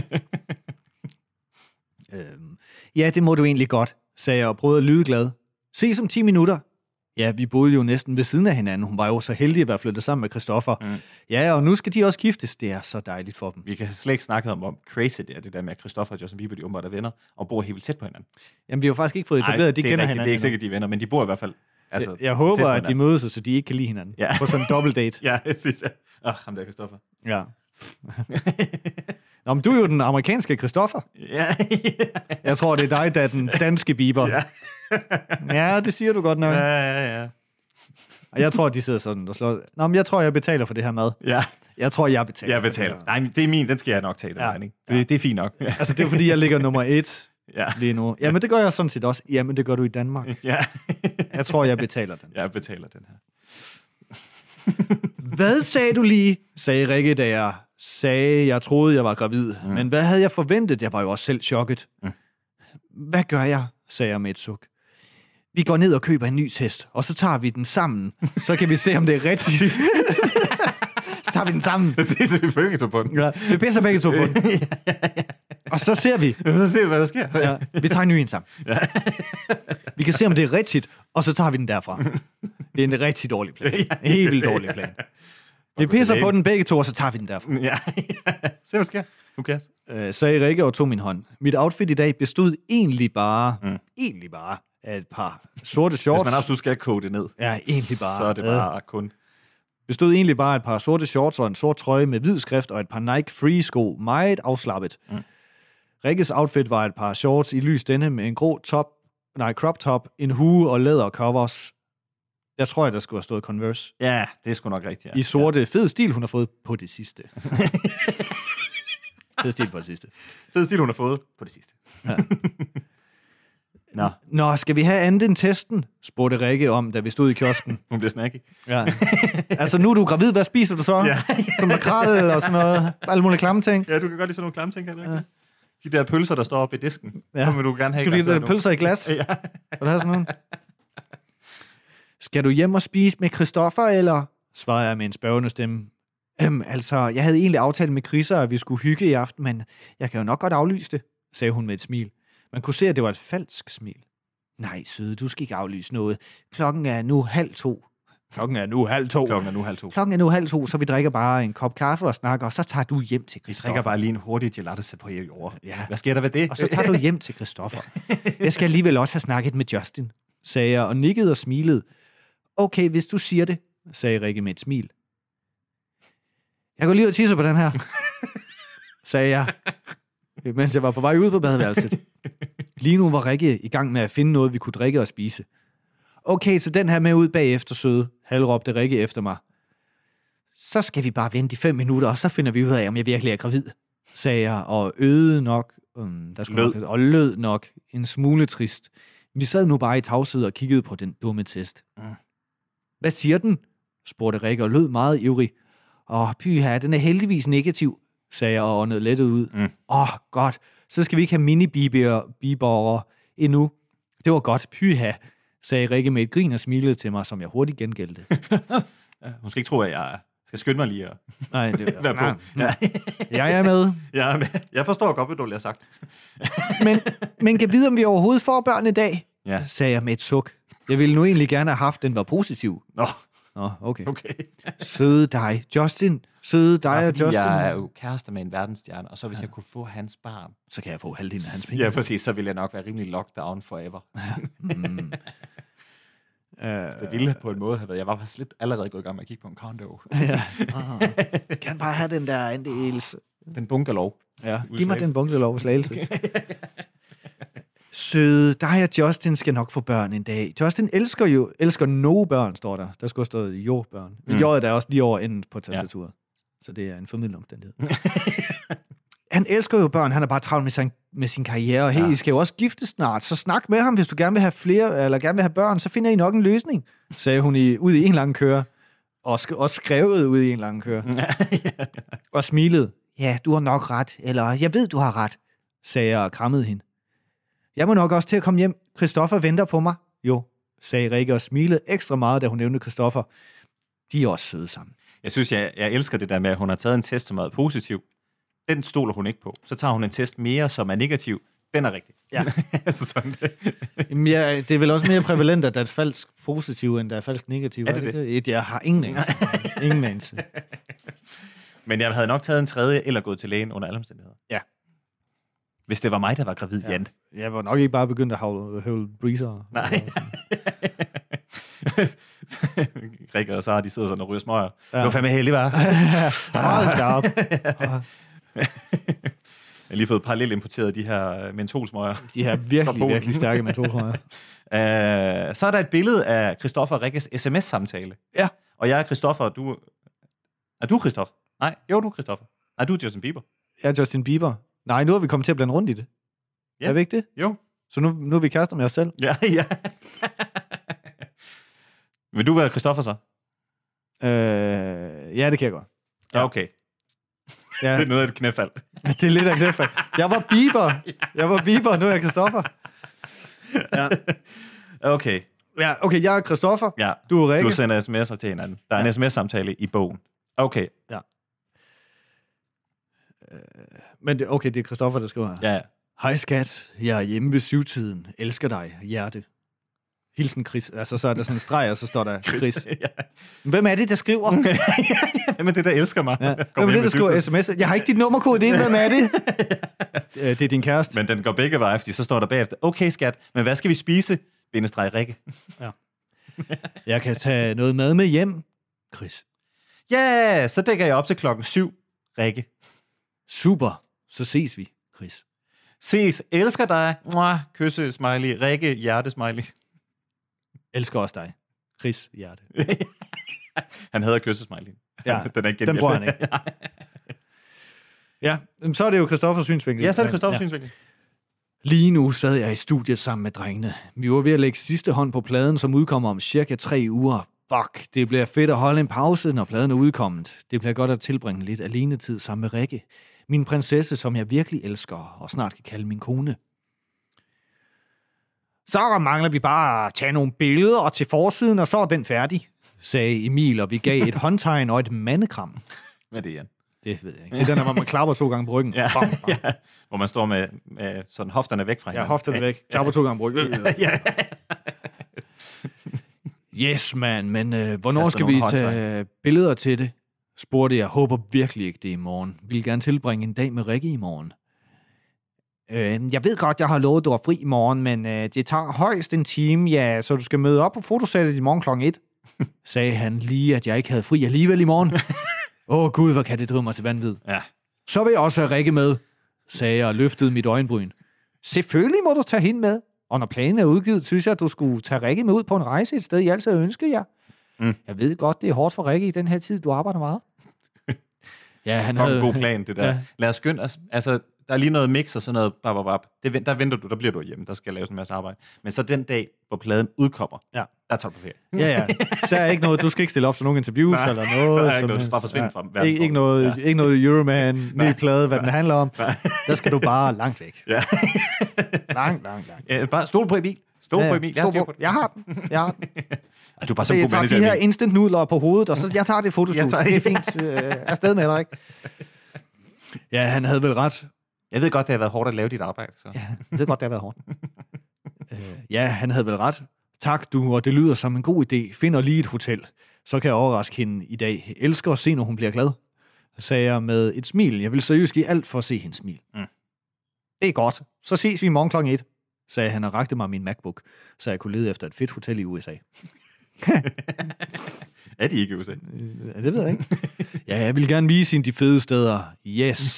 S3: øhm, ja, det må du egentlig godt, sagde jeg og prøvede at lyde glad. Se som ti minutter. Ja, vi boede jo næsten ved siden af hinanden. Hun var jo så heldig at være flyttet sammen med Christoffer. Mm. Ja, og nu skal de også giftes. Det er så dejligt for dem.
S2: Vi kan slet ikke snakke om, hvor crazy det er, det der med, at Christoffer og Justin Bieber, de umiddelbart er venner, og bor helt vildt tæt på hinanden.
S3: Jamen, vi har jo faktisk ikke fået etableret,
S2: Ej,
S3: at de
S2: det er
S3: kender
S2: rigtigt,
S3: hinanden.
S2: Det er ikke sikkert, de er venner, men de bor i hvert fald. Altså,
S3: jeg, jeg håber, at de mødes, så de ikke kan lide hinanden. Ja. På sådan en dobbelt date.
S2: Ja, jeg synes jeg. Åh, oh, ham der Christoffer.
S3: Ja. Nå, men du er jo den amerikanske Christoffer.
S2: Ja.
S3: Jeg tror, det er dig, der er den danske Bieber.
S2: Ja.
S3: Ja, det siger du godt nok.
S2: Ja, ja, ja.
S3: Og jeg tror, de sidder sådan og slår... Nå, men jeg tror, jeg betaler for det her mad.
S2: Ja.
S3: Jeg tror, jeg betaler.
S2: Jeg betaler. Nej, men det er min. Den skal jeg nok tage, den
S3: ja.
S2: regning. Det, ja. det er fint nok. Ja.
S3: Altså, det er fordi, jeg ligger nummer et
S2: ja.
S3: lige nu. Jamen, det gør jeg sådan set også. Jamen, det gør du i Danmark.
S2: Ja.
S3: Jeg tror, jeg betaler den.
S2: Jeg betaler den her.
S3: Hvad sagde du lige? Sagde Rikke, da jeg sagde, jeg troede, jeg var gravid. Mm. Men hvad havde jeg forventet? Jeg var jo også selv chokket. Mm. Hvad gør jeg? Sagde jeg med et suk. Vi går ned og køber en ny test, og så tager vi den sammen. Så kan vi se, om det er rigtigt. Så tager vi den sammen.
S2: Det er så vi begge to på den.
S3: Ja, vi pisser begge to på den. Og så ser vi.
S2: Så ser vi, hvad der sker.
S3: Ja, vi tager en ny en sammen. Ja. Vi kan se, om det er rigtigt, og så tager vi den derfra. Det er en rigtig dårlig plan. En helt vildt dårlig plan. Vi pisser på den begge to, og så tager vi den derfra.
S2: Ja. Se, hvad der sker. Nu kan
S3: jeg. Sagde Rikke og tog min hånd. Mit outfit i dag bestod egentlig bare, mm. egentlig bare, af et par sorte shorts.
S2: Hvis man absolut skal kode det ned,
S3: ja, egentlig bare,
S2: så er det bare øh, kun...
S3: Bestod egentlig bare af et par sorte shorts og en sort trøje med hvid skrift og et par Nike Free sko, meget afslappet. Mm. Rikkes outfit var et par shorts i lys denne med en grå top, nej, crop top, en hue og læder covers. Jeg tror, at der skulle have stået Converse.
S2: Ja, det er sgu nok rigtigt. Ja.
S3: I sorte, ja. Fed stil, hun har fået på det sidste. Fed stil på det sidste.
S2: Fed stil, hun har fået på det sidste. Ja.
S3: Nå. Nå, skal vi have andet end testen? Spurgte Rikke om, da vi stod i kiosken.
S2: Hun bliver snacky.
S3: Ja. Altså, nu er du gravid, hvad spiser du så? Ja. Som makrel og sådan noget. Alle mulige klamme ting.
S2: Ja, du kan godt lide sådan nogle klamme ting, kan du ikke? Ja. De der pølser, der står oppe i disken. Ja. Så vil du gerne have.
S3: Skal du lide pølser i glas?
S2: Ja.
S3: Vil du have sådan nogle? Skal du hjem og spise med Christoffer, eller? Svarede jeg med en spørgende stemme. Øhm, altså, jeg havde egentlig aftalt med Chrisser, at vi skulle hygge i aften, men jeg kan jo nok godt aflyse det, sagde hun med et smil. Man kunne se, at det var et falsk smil. Nej, søde, du skal ikke aflyse noget. Klokken er nu halv to. Klokken er nu halv to.
S2: Klokken er nu halv to.
S3: Klokken er nu halv to, så vi drikker bare en kop kaffe og snakker, og så tager du hjem til Christoffer.
S2: Vi drikker bare lige en hurtig gelato på i år.
S3: Ja.
S2: Hvad sker der ved det?
S3: Og så tager du hjem til Christoffer. Jeg skal alligevel også have snakket med Justin, sagde jeg, og nikkede og smilede. Okay, hvis du siger det, sagde Rikke med et smil. Jeg går lige og tisser på den her, sagde jeg, mens jeg var på vej ud på badeværelset. Lige nu var Rikke i gang med at finde noget, vi kunne drikke og spise. Okay, så den her med ud bagefter, søde, halvråbte Rikke efter mig. Så skal vi bare vente i fem minutter, og så finder vi ud af, om jeg virkelig er gravid, sagde jeg, og øde nok, um, der skulle
S2: lød.
S3: Nok, og lød nok en smule trist. Vi sad nu bare i tavshed og kiggede på den dumme test. Mm. Hvad siger den? Spurgte Rikke og lød meget ivrig. Åh, pyha, den er heldigvis negativ, sagde jeg og åndede lettet ud. Åh, mm. oh, godt. Så skal vi ikke have mini-biberer endnu. Det var godt, pyha, sagde Rikke med et grin og smilede til mig, som jeg hurtigt gengældte.
S2: Ja, hun skal ikke tro, at jeg skal skynde mig lige at
S3: nej, det
S2: være på.
S3: Ja. Jeg er med.
S2: Jeg er med. Jeg forstår godt, hvad du har sagt.
S3: men, men kan vide, om vi overhovedet får børn i dag?
S2: Ja.
S3: Sagde jeg med et suk. Jeg ville nu egentlig gerne have haft, den var positiv.
S2: Nå.
S3: Nå, okay.
S2: okay.
S3: Søde dig, Justin. Søde dig
S2: ja,
S3: og Justin.
S2: Jeg er jo kærester med en verdensstjerne, og så hvis ja. jeg kunne få hans barn...
S3: Så kan jeg få halvdelen af hans penge.
S2: Ja, præcis. Så vil jeg nok være rimelig lockdown forever. Ja. Mm. Så det ville på en måde have været... Jeg var faktisk lidt allerede gået i gang med at kigge på en condo.
S3: Ja. Oh. Jeg kan bare have den der andels.
S2: Den bungalow.
S3: Ja, giv mig den bungalow Slagelse. Søde, dig og Justin skal nok få børn en dag. Justin elsker jo, elsker no børn, står der. Der skulle have stået jo børn. Men mm. J'et er også lige over enden på tastaturet. Ja. Så det er en formidlende omstændighed. Han elsker jo børn, han er bare travlt med sin, med sin karriere. Og hey, ja. I skal jo også gifte snart, så snak med ham, hvis du gerne vil have flere, eller gerne vil have børn, så finder I nok en løsning, sagde hun i, ud i en lang køre. Og, sk- og skrevet ud i en lang køre. Og smilede. Ja, du har nok ret, eller jeg ved, du har ret, sagde jeg og krammede hende. Jeg må nok også til at komme hjem. Christoffer venter på mig. Jo, sagde Rikke og smilede ekstra meget, da hun nævnte Christoffer. De er også søde sammen.
S2: Jeg synes, jeg, jeg elsker det der med, at hun har taget en test, som er positiv. Den stoler hun ikke på. Så tager hun en test mere, som er negativ. Den er rigtig.
S3: Ja.
S2: altså sådan det.
S3: Jamen, ja, det er vel også mere prævalent, at der er falsk positiv, end der er falsk negativ.
S2: Er det det?
S3: det? Jeg har ingen anelse. ingen anelse.
S2: Men jeg havde nok taget en tredje, eller gået til lægen under alle omstændigheder.
S3: Ja.
S2: Hvis det var mig, der var gravid, ja. Jan.
S3: Jeg var nok ikke bare begyndt at havle, høvle breezer.
S2: Nej. Rikke og Sara, de sidder sådan og ryger smøger. Ja. Det var fandme heldig, hva'?
S3: Hold da op.
S2: Jeg har lige fået parallelt importeret de her mentolsmøger.
S3: De her virkelig, virkelig stærke mentolsmøger.
S2: uh, så er der et billede af Christoffer og Rikkes sms-samtale.
S3: Ja.
S2: Og jeg er Christoffer, og du... Er du Christoffer? Nej, jo, du er Christoffer. Nej, du er Justin Bieber.
S3: Jeg er Justin Bieber. Nej, nu er vi kommet til at blande rundt i det. Ja. Er vi ikke det?
S2: Jo.
S3: Så nu, nu er vi kærester med os selv?
S2: Ja, ja. Vil du være Christoffer så?
S3: Øh, ja, det kan jeg godt.
S2: Ja, okay.
S3: Ja.
S2: Det er noget af et knæfald.
S3: Det er lidt af et knæfald. Jeg var Bieber. Jeg var Bieber, nu er jeg Christoffer. Ja.
S2: Okay.
S3: Ja, okay, jeg er Christoffer.
S2: Ja.
S3: Du er Rikke.
S2: Du sender sms'er til hinanden. Der er en ja. sms-samtale i bogen. Okay.
S3: Ja. Øh, men det, okay, det er Christoffer, der skriver her.
S2: Ja, ja.
S3: Hej skat, jeg er hjemme ved syvtiden. Elsker dig, hjerte. Hilsen Chris. Altså, så er der sådan en streg, og så står der Chris. Chris. Ja. Hvem er det, der skriver?
S2: Hvem er det, der elsker mig?
S3: Ja. Hvem er det, der skriver sms'er? Jeg har ikke dit nummerkode, det er, hvem er det? Det er din kæreste.
S2: Men den går begge veje, fordi så står der bagefter, okay skat, men hvad skal vi spise? Bindestreg Rikke.
S3: Ja. Jeg kan tage noget mad med hjem, Chris.
S2: Ja, yeah, så dækker jeg op til klokken syv, Rikke.
S3: Super, så ses vi, Chris.
S2: Ses, elsker dig. Mwah, kysse, smiley, Rikke, hjerte, smiley.
S3: Elsker også dig. Chris, hjerte.
S2: Han hader kysse, smiley.
S3: Ja,
S2: den, er ikke
S3: den bruger han ikke. Ja, så er det jo Christoffers synsvinkel.
S2: Ja, så er det Christoffers ja. synsvinkel.
S3: Lige nu sad jeg i studiet sammen med drengene. Vi var ved at lægge sidste hånd på pladen, som udkommer om cirka tre uger. Fuck, det bliver fedt at holde en pause, når pladen er udkommet. Det bliver godt at tilbringe lidt alenetid sammen med Rikke. Min prinsesse, som jeg virkelig elsker, og snart kan kalde min kone. Så mangler vi bare at tage nogle billeder til forsiden, og så er den færdig, sagde Emil, og vi gav et håndtegn og et mandekram.
S2: Hvad er det, Jan?
S3: Det ved jeg ikke. Det er den, hvor man klapper to gange på ryggen.
S2: Ja, bam, bam. Ja. Hvor man står med, med sådan hofterne væk fra hinanden.
S3: Ja, hofterne væk. Klapper to gange på ryggen. Ja. Yes, man, men øh, hvornår skal vi tage billeder til det? Spurgte jeg. Håber virkelig ikke det i morgen. Vil gerne tilbringe en dag med Rikke i morgen. Øh, jeg ved godt, jeg har lovet, at du er fri i morgen, men øh, det tager højst en time, ja, så du skal møde op på fotosættet i morgen klokken et. Sagde han lige, at jeg ikke havde fri alligevel i morgen. Åh oh, gud, hvor kan det drive mig til vanvid.
S2: Ja.
S3: Så vil jeg også have Rikke med, sagde jeg og løftede mit øjenbryn. Selvfølgelig må du tage hende med. Og når planen er udgivet, synes jeg, at du skulle tage Rikke med ud på en rejse et sted, jeg altid ønsker jer. Mm. Jeg ved godt, det er hårdt for Rikke i den her tid, du arbejder meget.
S2: Ja, han havde en god plan, det der. Ja. Lad os skynde os. Altså, der er lige noget mix og sådan noget. Bap, bap, bap. Det, der venter du, der bliver du hjemme. Der skal laves en masse arbejde. Men så den dag, hvor pladen udkommer, ja. Der tager du på ferie.
S3: Ja, ja. Der er ikke noget, du skal ikke stille op til nogen interviews
S2: nej,
S3: eller noget.
S2: Der er ikke noget, du bare forsvinder ja. fra verden.
S3: Ikke, ikke, noget, ja. ikke noget Euroman, ny plade, hvad den handler om. Nej. Der skal du bare langt væk. Ja. langt, langt, langt.
S2: Ja, bare stol på Emil. Stol ja, på Emil. Jeg, på.
S3: jeg har den. Jeg har den.
S2: Du er bare så
S3: så
S2: god
S3: jeg tager
S2: manager,
S3: de her instant nudler på hovedet, og så jeg tager det fotoshoot. Tager... Det er fint. Øh, afsted med dig, ikke? Ja, han havde vel ret.
S2: Jeg ved godt, det har været hårdt at lave dit arbejde. Så.
S3: Ja, jeg ved godt, det har været hårdt. øh, ja, han havde vel ret. Tak du, og det lyder som en god idé. Finder lige et hotel. Så kan jeg overraske hende i dag. Jeg elsker at se, når hun bliver glad. Sagde jeg med et smil. Jeg vil seriøst give alt for at se hendes smil. Mm. Det er godt. Så ses vi i morgen klokken et, sagde han og rakte mig min MacBook, så jeg kunne lede efter et fedt hotel i U S A.
S2: Er de ikke i U S A?
S3: Ja, det ved jeg ikke. Ja, jeg vil gerne vise hende de fede steder. Yes.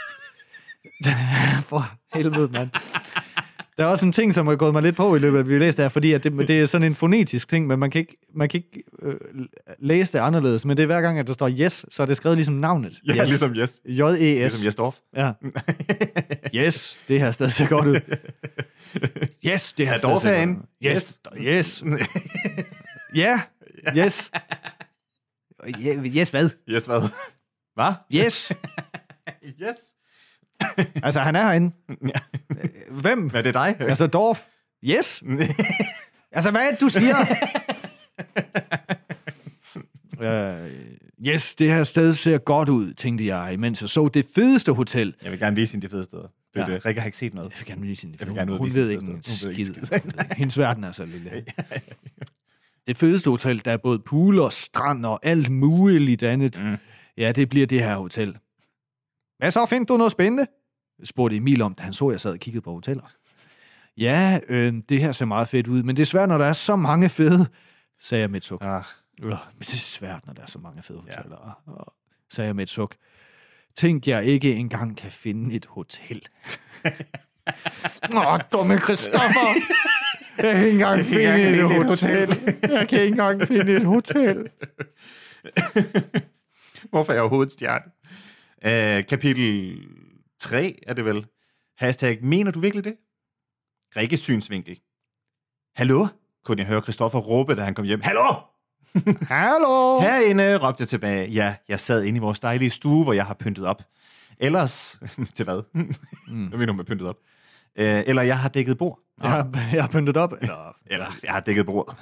S3: For helvede, mand. Der er også en ting, som har gået mig lidt på i løbet af, at vi læste her, fordi at det, det er sådan en fonetisk ting, men man kan ikke, man kan ikke øh, læse det anderledes, men det er hver gang, at der står yes, så er det skrevet ligesom navnet.
S2: Ja,
S3: yes.
S2: ligesom yes.
S3: J E S.
S2: Ligesom Jesdorf.
S3: Ja. Yes, det her sted ser godt ud. Yes, det her sted ser godt ud. Yes, yes. Ja, yes. Yes, hvad?
S2: Yes, hvad? Hvad?
S3: Yes.
S2: Yes.
S3: Altså, han er herinde.
S2: Ja.
S3: Hvem?
S2: Er det dig?
S3: Altså, Dorf. Yes. Altså, hvad er det, du siger? uh, yes, det her sted ser godt ud, tænkte jeg, mens jeg så det fedeste hotel.
S2: Jeg vil gerne vise hende de fede steder. Det er
S3: Ja.
S2: det. Rikke har ikke set noget.
S3: Jeg vil gerne vise hende.
S2: Jeg vil gerne ud og
S3: Hun
S2: vise
S3: ved
S2: hende
S3: ikke en
S2: fedeste. Hun ved ikke
S3: skid.
S2: en skid.
S3: Hendes verden er så lille. Det fedeste hotel, der er både pool og strand og alt muligt andet.
S2: Mm.
S3: Ja, det bliver det her hotel. Hvad så, finder du noget spændende? Spurgte Emil om, da han så, at jeg sad og kiggede på hoteller. Ja, øh, det her ser meget fedt ud, men det er svært, når der er så mange fede, sagde jeg med et suk.
S2: Ah,
S3: Øh, men det er svært, når der er så mange fede hoteller, ja. sagde jeg med et suk. Tænk, jeg ikke engang kan finde et hotel. Åh, dumme Christoffer! Jeg kan ikke engang finde et hotel. Jeg kan ikke engang finde et hotel.
S2: Hvorfor er jeg overhovedet stjerne? Uh, kapitel tre er det vel. Hashtag, mener du virkelig det? Rikkes synsvinkel. Hallo? Kunne jeg høre Christoffer råbe, da han kom hjem. Hallo?
S3: Hallo?
S2: Herinde, råbte jeg tilbage. Ja, jeg sad inde i vores dejlige stue, hvor jeg har pyntet op. Ellers... til hvad? Mm. Hvad mener du med pyntet op? Uh, eller jeg har dækket bord.
S3: Jeg har, jeg har pyntet op. Eller,
S2: Eller jeg har dækket bordet.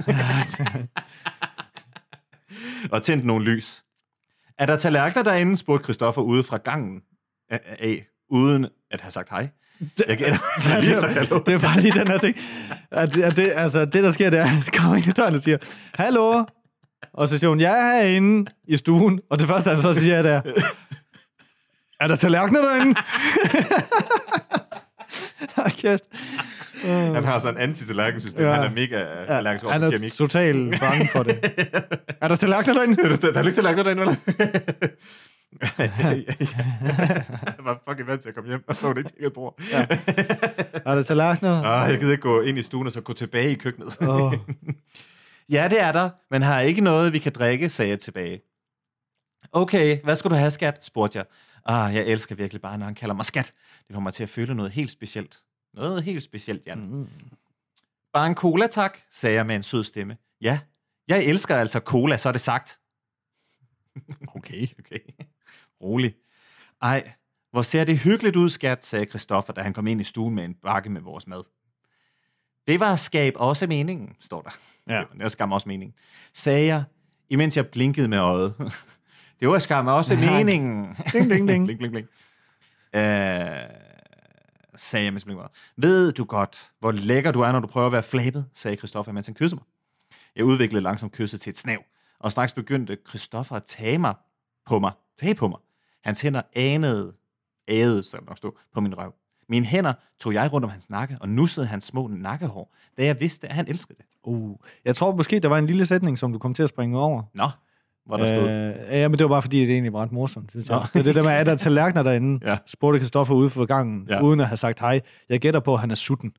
S2: Og tændt nogle lys. Er der tallerkener derinde, spurgte Christoffer ude fra gangen af, af uden at have sagt hej. Jeg gætter. Jeg lige sagt hallo.
S3: Det er bare lige den her ting. At, at det, altså, det, der sker, det er, at han kommer ind i døren og siger, hallo? Og så siger hun, jeg er herinde i stuen. Og det første, han så siger, det er, er der tallerkener derinde? Kæft.
S2: Han har sådan en anti-tallerkensystem.
S3: Ja.
S2: Han er mega allergisk over
S3: Han
S2: for
S3: er
S2: keramik.
S3: totalt bange for det. Er der tallerkener derinde?
S2: Der er ikke tallerkener derinde, vel? Jeg var fucking vant til at komme hjem, og så var det ikke dækket bord.
S3: Ja. Er der tallerkener?
S2: Ah, jeg gider ikke gå ind i stuen og så gå tilbage i køkkenet.
S3: Oh.
S2: Ja, det er der, men har ikke noget, vi kan drikke, sagde jeg tilbage. Okay, hvad skal du have, skat? Spurgte jeg. Ah, jeg elsker virkelig bare, når han kalder mig skat. Det får mig til at føle noget helt specielt. Noget helt specielt, Jan. Mm. Bare en cola, tak, sagde jeg med en sød stemme. Ja, jeg elsker altså cola, så er det sagt.
S3: Okay.
S2: Okay. Rolig. Ej, hvor ser det hyggeligt ud, skat, sagde Christoffer, da han kom ind i stuen med en bakke med vores mad. Det var skab også meningen, står der.
S3: Ja.
S2: Det var skam også meningen. Sagde jeg, imens jeg blinkede med øjet. Det var skam også meningen.
S3: Ding, ding, ding.
S2: blink, blink, blink. Uh, sagde jeg med blinkede. Ved du godt, hvor lækker du er, når du prøver at være flabet, sagde Christoffer, mens han kyssede mig. Jeg udviklede langsomt kysset til et snæv, og straks begyndte Christoffer at tage mig på mig. Tage på mig. Hans hænder anede, ædede, så nok stå, på min røv. Mine hænder tog jeg rundt om hans nakke, og nussede hans små nakkehår, da jeg vidste, at han elskede det.
S3: Uh, jeg tror måske, der var en lille sætning, som du kom til at springe over.
S2: Nå, hvor der stod.
S3: Øh, ja, men det var bare fordi, det egentlig var ret morsomt, synes jeg. Det er det der med, at der er tallerkener derinde,
S2: Ja.
S3: spurgte Christoffer ude for gangen,
S2: Ja.
S3: uden at have sagt hej. Jeg gætter på, at han er sutten.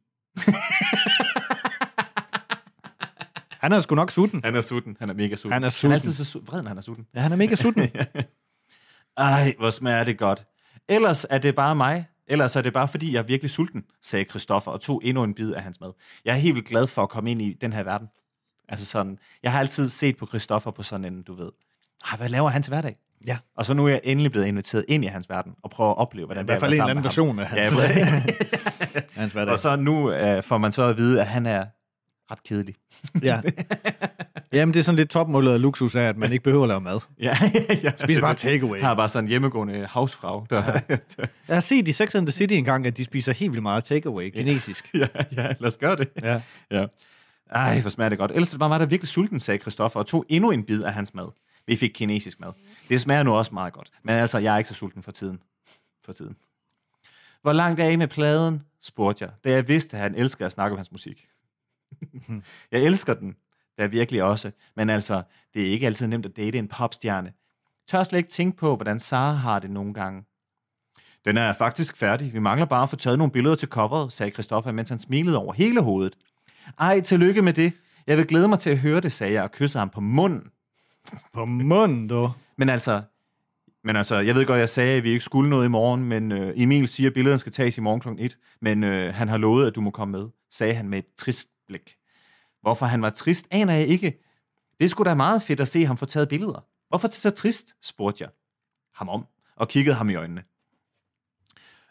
S3: Han er sgu nok sutten.
S2: Han er sutten. Han er mega sutten.
S3: Han er
S2: Han
S3: sutten.
S2: er altid så su- vred, når han er sutten.
S3: Ja, han er mega sutten.
S2: Ej, hvor smager det godt. Ellers er det bare mig. Ellers er det bare, fordi jeg er virkelig sulten, sagde Christoffer og tog endnu en bid af hans mad. Jeg er helt vildt glad for at komme ind i den her verden. Altså sådan, jeg har altid set på Christoffer på sådan en, du ved, ah, hvad laver han til hverdag?
S3: Ja.
S2: Og så nu er jeg endelig blevet inviteret ind i hans verden og prøver at opleve, hvordan
S3: I
S2: det er
S3: hvert
S2: at
S3: fald
S2: være
S3: en eller
S2: sammen
S3: anden
S2: med ham.
S3: version af
S2: Ja,
S3: hans, hans hverdag.
S2: og så nu øh, får man så at vide, at han er ret kedelig.
S3: Ja. Jamen, det er sådan lidt topmålet af luksus af, at man ikke behøver at lave mad.
S2: Ja, ja.
S3: Spiser bare takeaway.
S2: Jeg har bare sådan en hjemmegående havsfrag. Der...
S3: Jeg har set i Sex and the City engang, at de spiser helt vildt meget takeaway, kinesisk.
S2: ja, ja, lad os gøre det.
S3: Ja.
S2: Ja. Ej, hvor smager det godt. Ellers det var mig, der virkelig sulten, sagde Christoffer, og tog endnu en bid af hans mad. Vi fik kinesisk mad. Det smager nu også meget godt. Men altså, jeg er ikke så sulten for tiden. For tiden. Hvor langt er I med pladen? Spurgte jeg, da jeg vidste, at han elsker at snakke om hans musik. Jeg elsker den. Det er virkelig også. Men altså, det er ikke altid nemt at date en popstjerne. Tør slet ikke tænke på, hvordan Sara har det nogle gange. Den er faktisk færdig. Vi mangler bare at få taget nogle billeder til coveret, sagde Christoffer, mens han smilede over hele hovedet. Ej, tillykke med det. Jeg vil glæde mig til at høre det, sagde jeg og kyssede ham på munden.
S3: På munden, du.
S2: Men altså, men altså, jeg ved godt, jeg sagde, at vi ikke skulle noget i morgen, men øh, Emil siger, at billederne skal tages i morgen klokken et, men øh, han har lovet, at du må komme med, sagde han med et trist blik. Hvorfor han var trist, aner jeg ikke. Det skulle da meget fedt at se ham få taget billeder. Hvorfor så trist, spurgte jeg ham om, og kiggede ham i øjnene.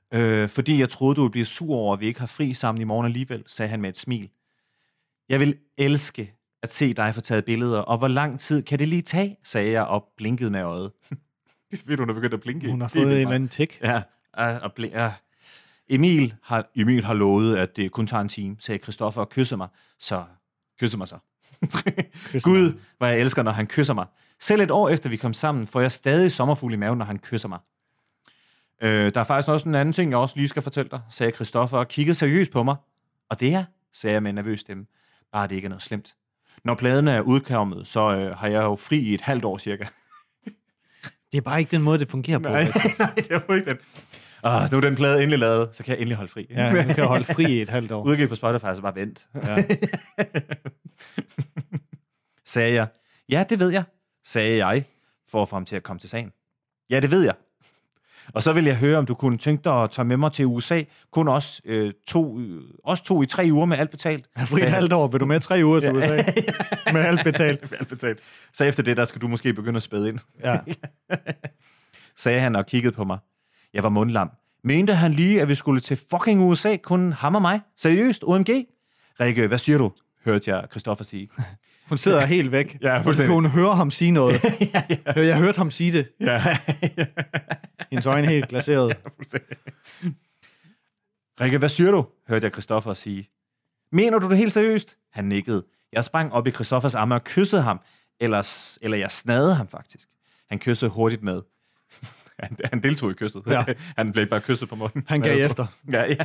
S2: Øh, fordi jeg troede, du ville blive sur over, at vi ikke har fri sammen i morgen alligevel, sagde han med et smil. Jeg vil elske at se dig få taget billeder, og hvor lang tid kan det lige tage, sagde jeg og blinkede med øjet. Det ved, hun har begyndt at blinke.
S3: Hun har fået en eller anden tik.
S2: Ja, og blink, ja. Emil har, Emil har lovet, at det kun tager en time, sagde Christoffer og kyssede mig. Så kysse mig så. Gud, hvor jeg elsker, når han kysser mig. Selv et år efter vi kom sammen, får jeg stadig sommerfugl i maven, når han kysser mig. Øh, der er faktisk også en anden ting, jeg også lige skal fortælle dig, sagde Christoffer og kiggede seriøst på mig. Og det er, sagde jeg med en nervøs stemme, bare det ikke er noget slemt. Når pladen er udkommet, så øh, har jeg jo fri i et halvt år cirka.
S3: Det er bare ikke den måde, det fungerer på.
S2: Nej, nej, det er jo ikke den. Ah, nu er den plade endelig lavet, så kan jeg endelig holde fri.
S3: Ja, nu kan jeg holde fri i et halvt år.
S2: Udgivet på Spotify, så bare vent. Ja. Sagde jeg. Ja, det ved jeg, sagde jeg, for at få ham til at komme til sagen. Ja, det ved jeg. Og så vil jeg høre, om du kunne tænke dig at tage med mig til U S A. Kun også, øh, to, øh, også to i tre uger med alt betalt.
S3: Fri et halvt år. Vil du med tre uger til U S A? Med alt betalt.
S2: Med alt betalt. Så efter det, der skal du måske begynde at spæde ind.
S3: Ja.
S2: Sagde han og kiggede på mig. Jeg var mundlam. Mente han lige, at vi skulle til fucking U S A, kun ham og mig? Seriøst? O M G? Rikke, hvad siger du? Hørte jeg Christoffer sige.
S3: Hun sidder helt væk.
S2: Ja,
S3: og så kunne hun høre ham sige noget.
S2: ja, ja.
S3: Jeg hørte ham sige det.
S2: Ja.
S3: Hendes øjne helt glaseret.
S2: Ja, Rikke, hvad siger du? Hørte jeg Christoffer sige. Mener du det helt seriøst? Han nikkede. Jeg sprang op i Christoffers arme og kyssede ham. Eller, eller jeg snadede ham faktisk. Han kyssede hurtigt med. Han, han deltog i kysset. Ja. Han blev bare kysset på munden.
S3: Han gav efter.
S2: Ja, ja.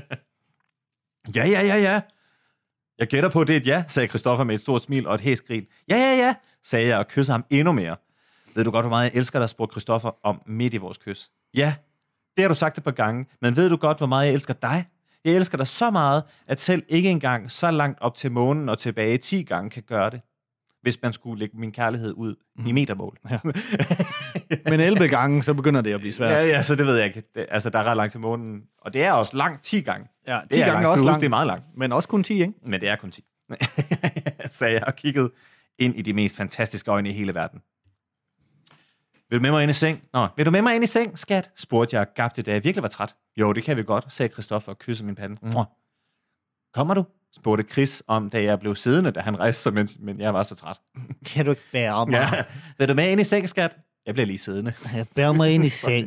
S2: Ja, ja, ja, ja. Jeg gætter på, det er et ja, sagde Christoffer med et stort smil og et hæst grin. Ja, ja, ja, sagde jeg og kyssede ham endnu mere. Ved du godt, hvor meget jeg elsker dig, spurgte Christoffer om midt i vores kys. Ja, det har du sagt et par gange, men ved du godt, hvor meget jeg elsker dig? Jeg elsker dig så meget, at selv ikke engang så langt op til månen og tilbage ti gange kan gøre det. Hvis man skulle lægge min kærlighed ud i metermål. Ja.
S3: Men elleve gange, så begynder det at blive svært.
S2: Ja, ja, så det ved jeg ikke. Det, altså, der er ret langt til månen. Og det er også langt ti gange.
S3: Ja,
S2: ti
S3: gange er også langt.
S2: Det er meget langt.
S3: Men også kun ti, ikke?
S2: Men det er kun ti. Sagde jeg og kiggede ind i de mest fantastiske øjne i hele verden. Vil du med mig ind i seng? Nå, vil du med mig ind i seng, skat? Spurgte jeg og gabte, da jeg virkelig var træt. Jo, det kan vi godt, sagde Christoffer og kyssede min pande. Mm. Kommer du? Spurgte Chris om, da jeg blev siddende, da han rejste sig, men, men jeg var så træt.
S4: Kan du ikke bære mig?
S2: Ja. Vil du med ind i seng, skat? Jeg bliver lige siddende.
S4: Jeg bærer mig ind i seng.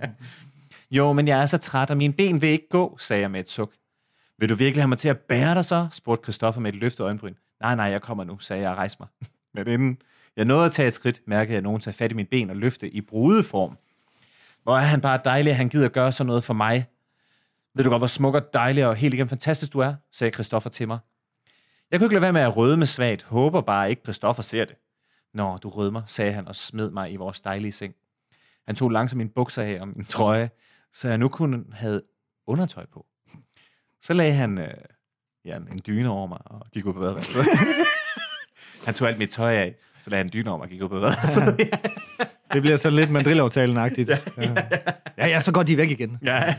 S2: Jo, men jeg er så træt, og mine ben vil ikke gå, sagde jeg med et suk. Vil du virkelig have mig til at bære dig så? Spurgte Christoffer med et løftet øjenbryn. Nej, nej, jeg kommer nu, sagde jeg og rejste mig. Men inden jeg nåede at tage et skridt, mærkede jeg nogen tage fat i mine ben og løfte i brudeform. Hvor er han bare dejlig, at han gider gøre sådan noget for mig. Ved du godt, hvor smuk og dejlig og helt igennem fantastisk du er, sagde Christoffer til mig. Jeg kunne ikke lade være med at rødme svagt. Håber bare ikke, Christoffer ser det. Nå, du rødmer, sagde han og smed mig i vores dejlige seng. Han tog langsomt min bukser af og min trøje, så jeg nu kun havde undertøj på. Så lagde han øh, ja, en dyne over mig og gik ud på badeværelset. Han tog alt mit tøj af, så lagde han en dyne over mig og gik ud på badeværelset. Ja.
S3: Det bliver sådan lidt Madrid-aftalen-agtigt. Ja, ja. ja, ja, så går de væk igen.
S2: Ja.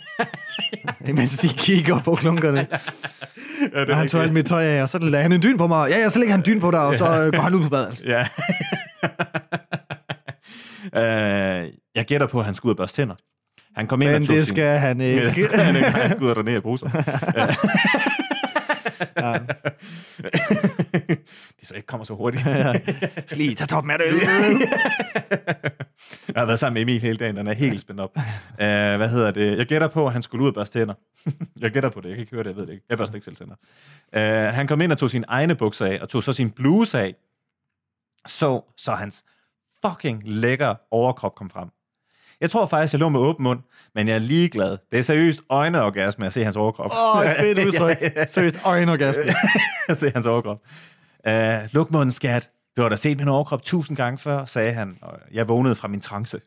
S3: Imens de kigger på klunkerne. Ja, det han tog alt mit tøj af, og så lagde han en dyn på mig. Ja, ja, så lægger han en dyn på dig, og så ja. går han ud på badet.
S2: Ja. uh, jeg gætter på, at han skulle ud og børste tænder. Han kom ind
S3: Men
S2: og tog
S3: det skal
S2: sin...
S3: han ikke.
S2: Men det skal han ikke. Han skulle ud og dernede i bruser. Ja. De så ikke kommer så hurtigt. Ja.
S3: Lige, tag toppen af det.
S2: Jeg har været sammen med Emil hele dagen, den er helt spændt op. Uh, hvad hedder det? Jeg gætter på, at han skulle ud og børste tænder. Jeg gætter på det, jeg kan ikke høre det, jeg ved det ikke. Jeg børster ikke selv tænder. Uh, han kom ind og tog sine egne bukser af, og tog så sin bluse af. Så, så hans fucking lækker overkrop kom frem. Jeg tror faktisk, jeg lå med åben mund, men jeg er ligeglad. Det er seriøst øjneorgasme at se hans overkrop.
S3: Åh, oh, et fedt udtryk. Seriøst øjneorgasme.
S2: At se hans overkrop. Uh, luk munden, skat. Du har da set min overkrop tusind gange før, sagde han, og jeg vågnede fra min trance.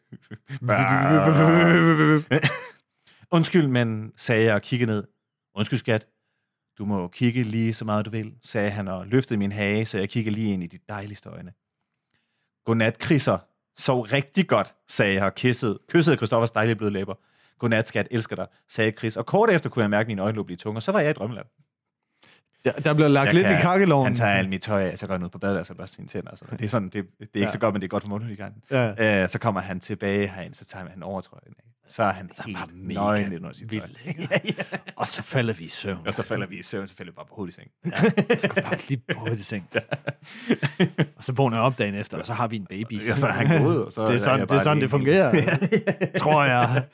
S2: Undskyld, men, sagde jeg og kiggede ned. Undskyld, skat. Du må kigge lige så meget, du vil, sagde han og løftede min hage, så jeg kiggede lige ind i de dejligste øjne. Godnat, Chrisser. Sov rigtig godt, sagde jeg og kyssede, kyssede Christoffers dejlige bløde læber. Godnat, skat, elsker dig, sagde Chris, og kort efter kunne jeg mærke mine øjne blive tunge, og så var jeg i drømmeland.
S3: Der, der bliver lagt
S2: Jeg
S3: lidt
S2: kan-
S3: i kakkeloven.
S2: Han tager alt mit tøj af, så går han ud på badeværelset og børster sine tænder. Og sådan noget. Det er sådan, det, det er ikke
S3: Ja.
S2: så godt, men det er godt for mundhygiejnen.
S3: Ja.
S2: Øh, så kommer han tilbage herind, så tager han overtrøjen af. Så er han
S3: Så er han
S2: helt
S3: bare mega
S2: nøgen under sit tøj.
S3: vild, ikke? Og så falder vi i søvn.
S2: Og så falder vi i søvn, så falder vi bare på hovedet i seng.
S3: Ja, så går bare lige på hovedet i seng. Og så vågner jeg op dagen efter, og så har vi en baby.
S2: Og så er han gået, og så
S3: Det er sådan,
S2: jeg
S3: det, er
S2: bare
S3: sådan,
S2: lige-
S3: det fungerer. Tror jeg.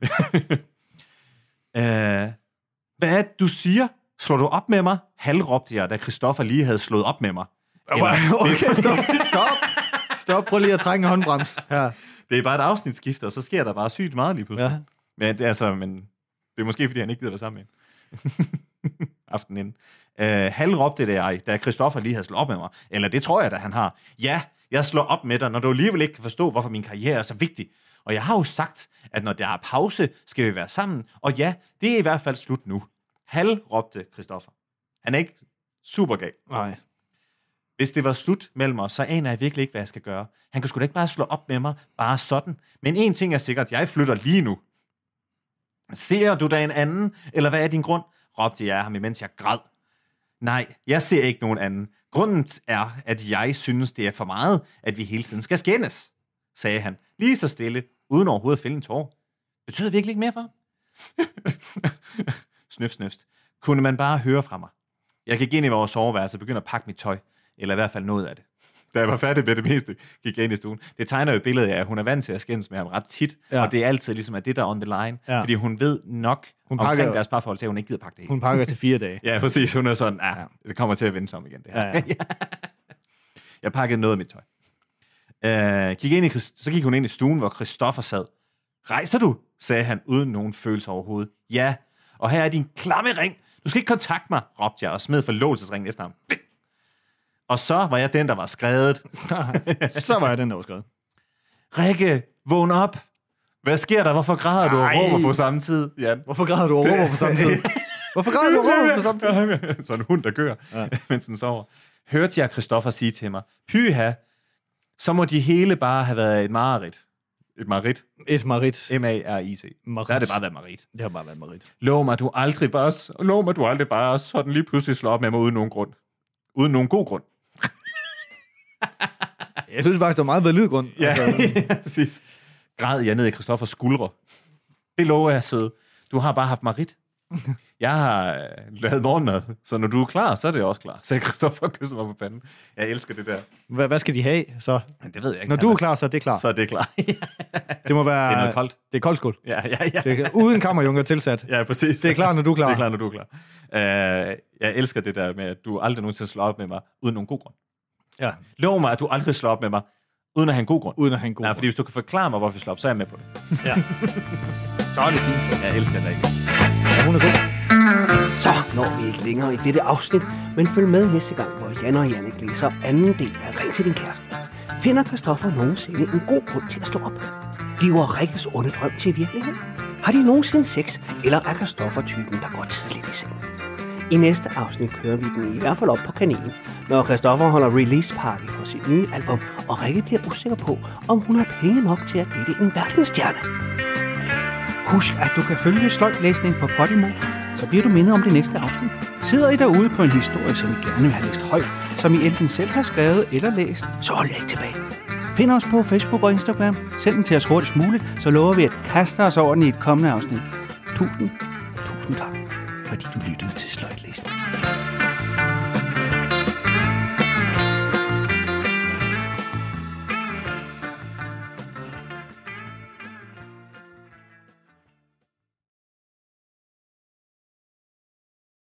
S2: Øh, hvad er det, du siger? Slår du op med mig? Halvråbte jeg, da Christoffer lige havde slået op med mig. Eller-
S3: Okay, stop. Stop. Stop. Prøv lige at trække en håndbrems her.
S2: Det er bare et afsnitsskifte, og så sker der bare sygt meget lige pludselig.
S3: Ja.
S2: Men det er, altså, men det er måske, fordi han ikke gider være sammen med hende. Aftenen inden. Øh, Hal råbte det jeg, da Christoffer lige havde slået op med mig. Eller det tror jeg, da han har. Ja, jeg slår op med dig, når du alligevel ikke kan forstå, hvorfor min karriere er så vigtig. Og jeg har jo sagt, at når der er pause, skal vi være sammen. Og ja, det er i hvert fald slut nu. Hal råbte Christoffer. Han er ikke super gal.
S3: Nej.
S2: Hvis det var slut mellem os, så aner jeg virkelig ikke, hvad jeg skal gøre. Han kan sgu da ikke bare slå op med mig, bare sådan. Men en ting er sikkert, jeg flytter lige nu. Ser du da en anden, eller hvad er din grund? Råbte jeg af ham, imens jeg græd. Nej, jeg ser ikke nogen anden. Grunden er, at jeg synes, det er for meget, at vi hele tiden skal skændes, sagde han, lige så stille, uden overhovedet at fælde en tår. Betyder virkelig ikke mere for ham? Snøf, snøfst. Kunne man bare høre fra mig? Jeg gik ind i vores soveværelse og begyndte at pakke mit tøj. Eller i hvert fald noget af det. Da jeg var færdig med det meste, gik jeg ind i stuen. Det tegner jo et billede af, at hun er vant til at skændes med ham ret tit.
S3: Ja.
S2: Og det er altid ligesom, at det der on the line.
S3: Ja.
S2: Fordi hun ved nok
S3: Hun
S2: omkring
S3: pakker-
S2: deres parforhold til, at hun ikke gider pakke det hele.
S3: Hun pakker til fire dage.
S2: Ja, præcis. Hun er sådan, ah,
S3: Ja.
S2: det kommer til at vende sig om igen, det her.
S3: Ja, ja.
S2: Jeg pakkede noget af mit tøj. Uh, gik ind i, Christ- så gik hun ind i stuen, hvor Christoffer sad. Rejser du? Sagde han uden nogen følelse overhovedet. Ja, og her er din klamme ring. Du skal ikke kontakte mig, råbte jeg og smed forlovelsesringen efter ham. Og så var jeg den, der var skredet.
S3: Så var jeg den, der var skrevet.
S2: Rikke, vågn op. Hvad sker der? Hvorfor græder du og
S3: Ej.
S2: råber på samme tid, Jan?
S3: Hvorfor græder du og råber på samme tid? Hvorfor græder du og råber på samme tid?
S2: Sådan en hund, der gør, ja. mens den sover. Hørte jeg Christoffer sige til mig, pyha, så må de hele bare have været et mareridt. Et mareridt.
S3: Et marit.
S2: M A R I T.
S3: Marit.
S2: Der er det bare været mareridt.
S3: Det har bare været marit.
S2: Lov mig, du aldrig bare, lov mig, du aldrig bare sådan lige pludselig slår op med mig uden nogen grund. Uden nogen god grund.
S3: Jeg synes faktisk, det var meget valid grund.
S2: Ja,
S3: Altså,
S2: ja, præcis. Græd jeg ned i Christoffers skuldre. Det lover jeg, sød. Du har bare haft marit. Jeg har øh, lavet morgenmad, så når du er klar, så er det også klar. Sagde Christoffer og kyssede mig på panden. Jeg elsker det der.
S3: hvad, hvad skal de have så?
S2: Men det ved jeg ikke.
S3: Når du er klar, så er det klar.
S2: Så er det klar.
S3: Det må være...
S2: Det er noget koldt.
S3: Det er koldskål.
S2: Ja, ja, ja.
S3: Det er, uden kammerjunker tilsat.
S2: Ja, præcis.
S3: Det er klar, når du er klar.
S2: Det er klar, når du er klar. Uh, jeg elsker det der med, at du aldrig nogensinde slår op med mig, uden nogen god grund.
S3: Ja,
S2: Lov mig, at du aldrig slår op med mig, uden at have en god grund.
S3: uden at have en god
S2: Ja, fordi hvis du kan forklare mig, hvorfor vi slår op, så er jeg med på det.
S3: Ja. Så er det fint.
S2: Jeg elsker det ikke.
S3: Ja, hun er god.
S1: Så når vi ikke længere i dette afsnit, men følg med næste gang, hvor Jan og Jannik læser anden del af Ring til din kæreste. Finder Christoffer nogensinde en god grund til at stå op? Bliver Rikkes onde drøm til virkelighed? Har de nogensinde sex, eller er Christoffer typen, der går tidligt i seng? I næste afsnit kører vi den i hvert fald op på kaninen, når Christoffer holder release party for sit nye album, og Rikke bliver usikker på, om hun har penge nok til at date en verdensstjerne. Husk, at du kan følge sløjtlæsning på Podimo, så bliver du mindet om det næste afsnit. Sidder I derude på en historie, som I gerne vil have læst højt, som I enten selv har skrevet eller læst, så hold ikke tilbage. Find os på Facebook og Instagram. Send den til os hurtigst muligt, så lover vi at kaste os over den i et kommende afsnit. Tusind, tusind tak, fordi du lyttede til sløjtlæsning.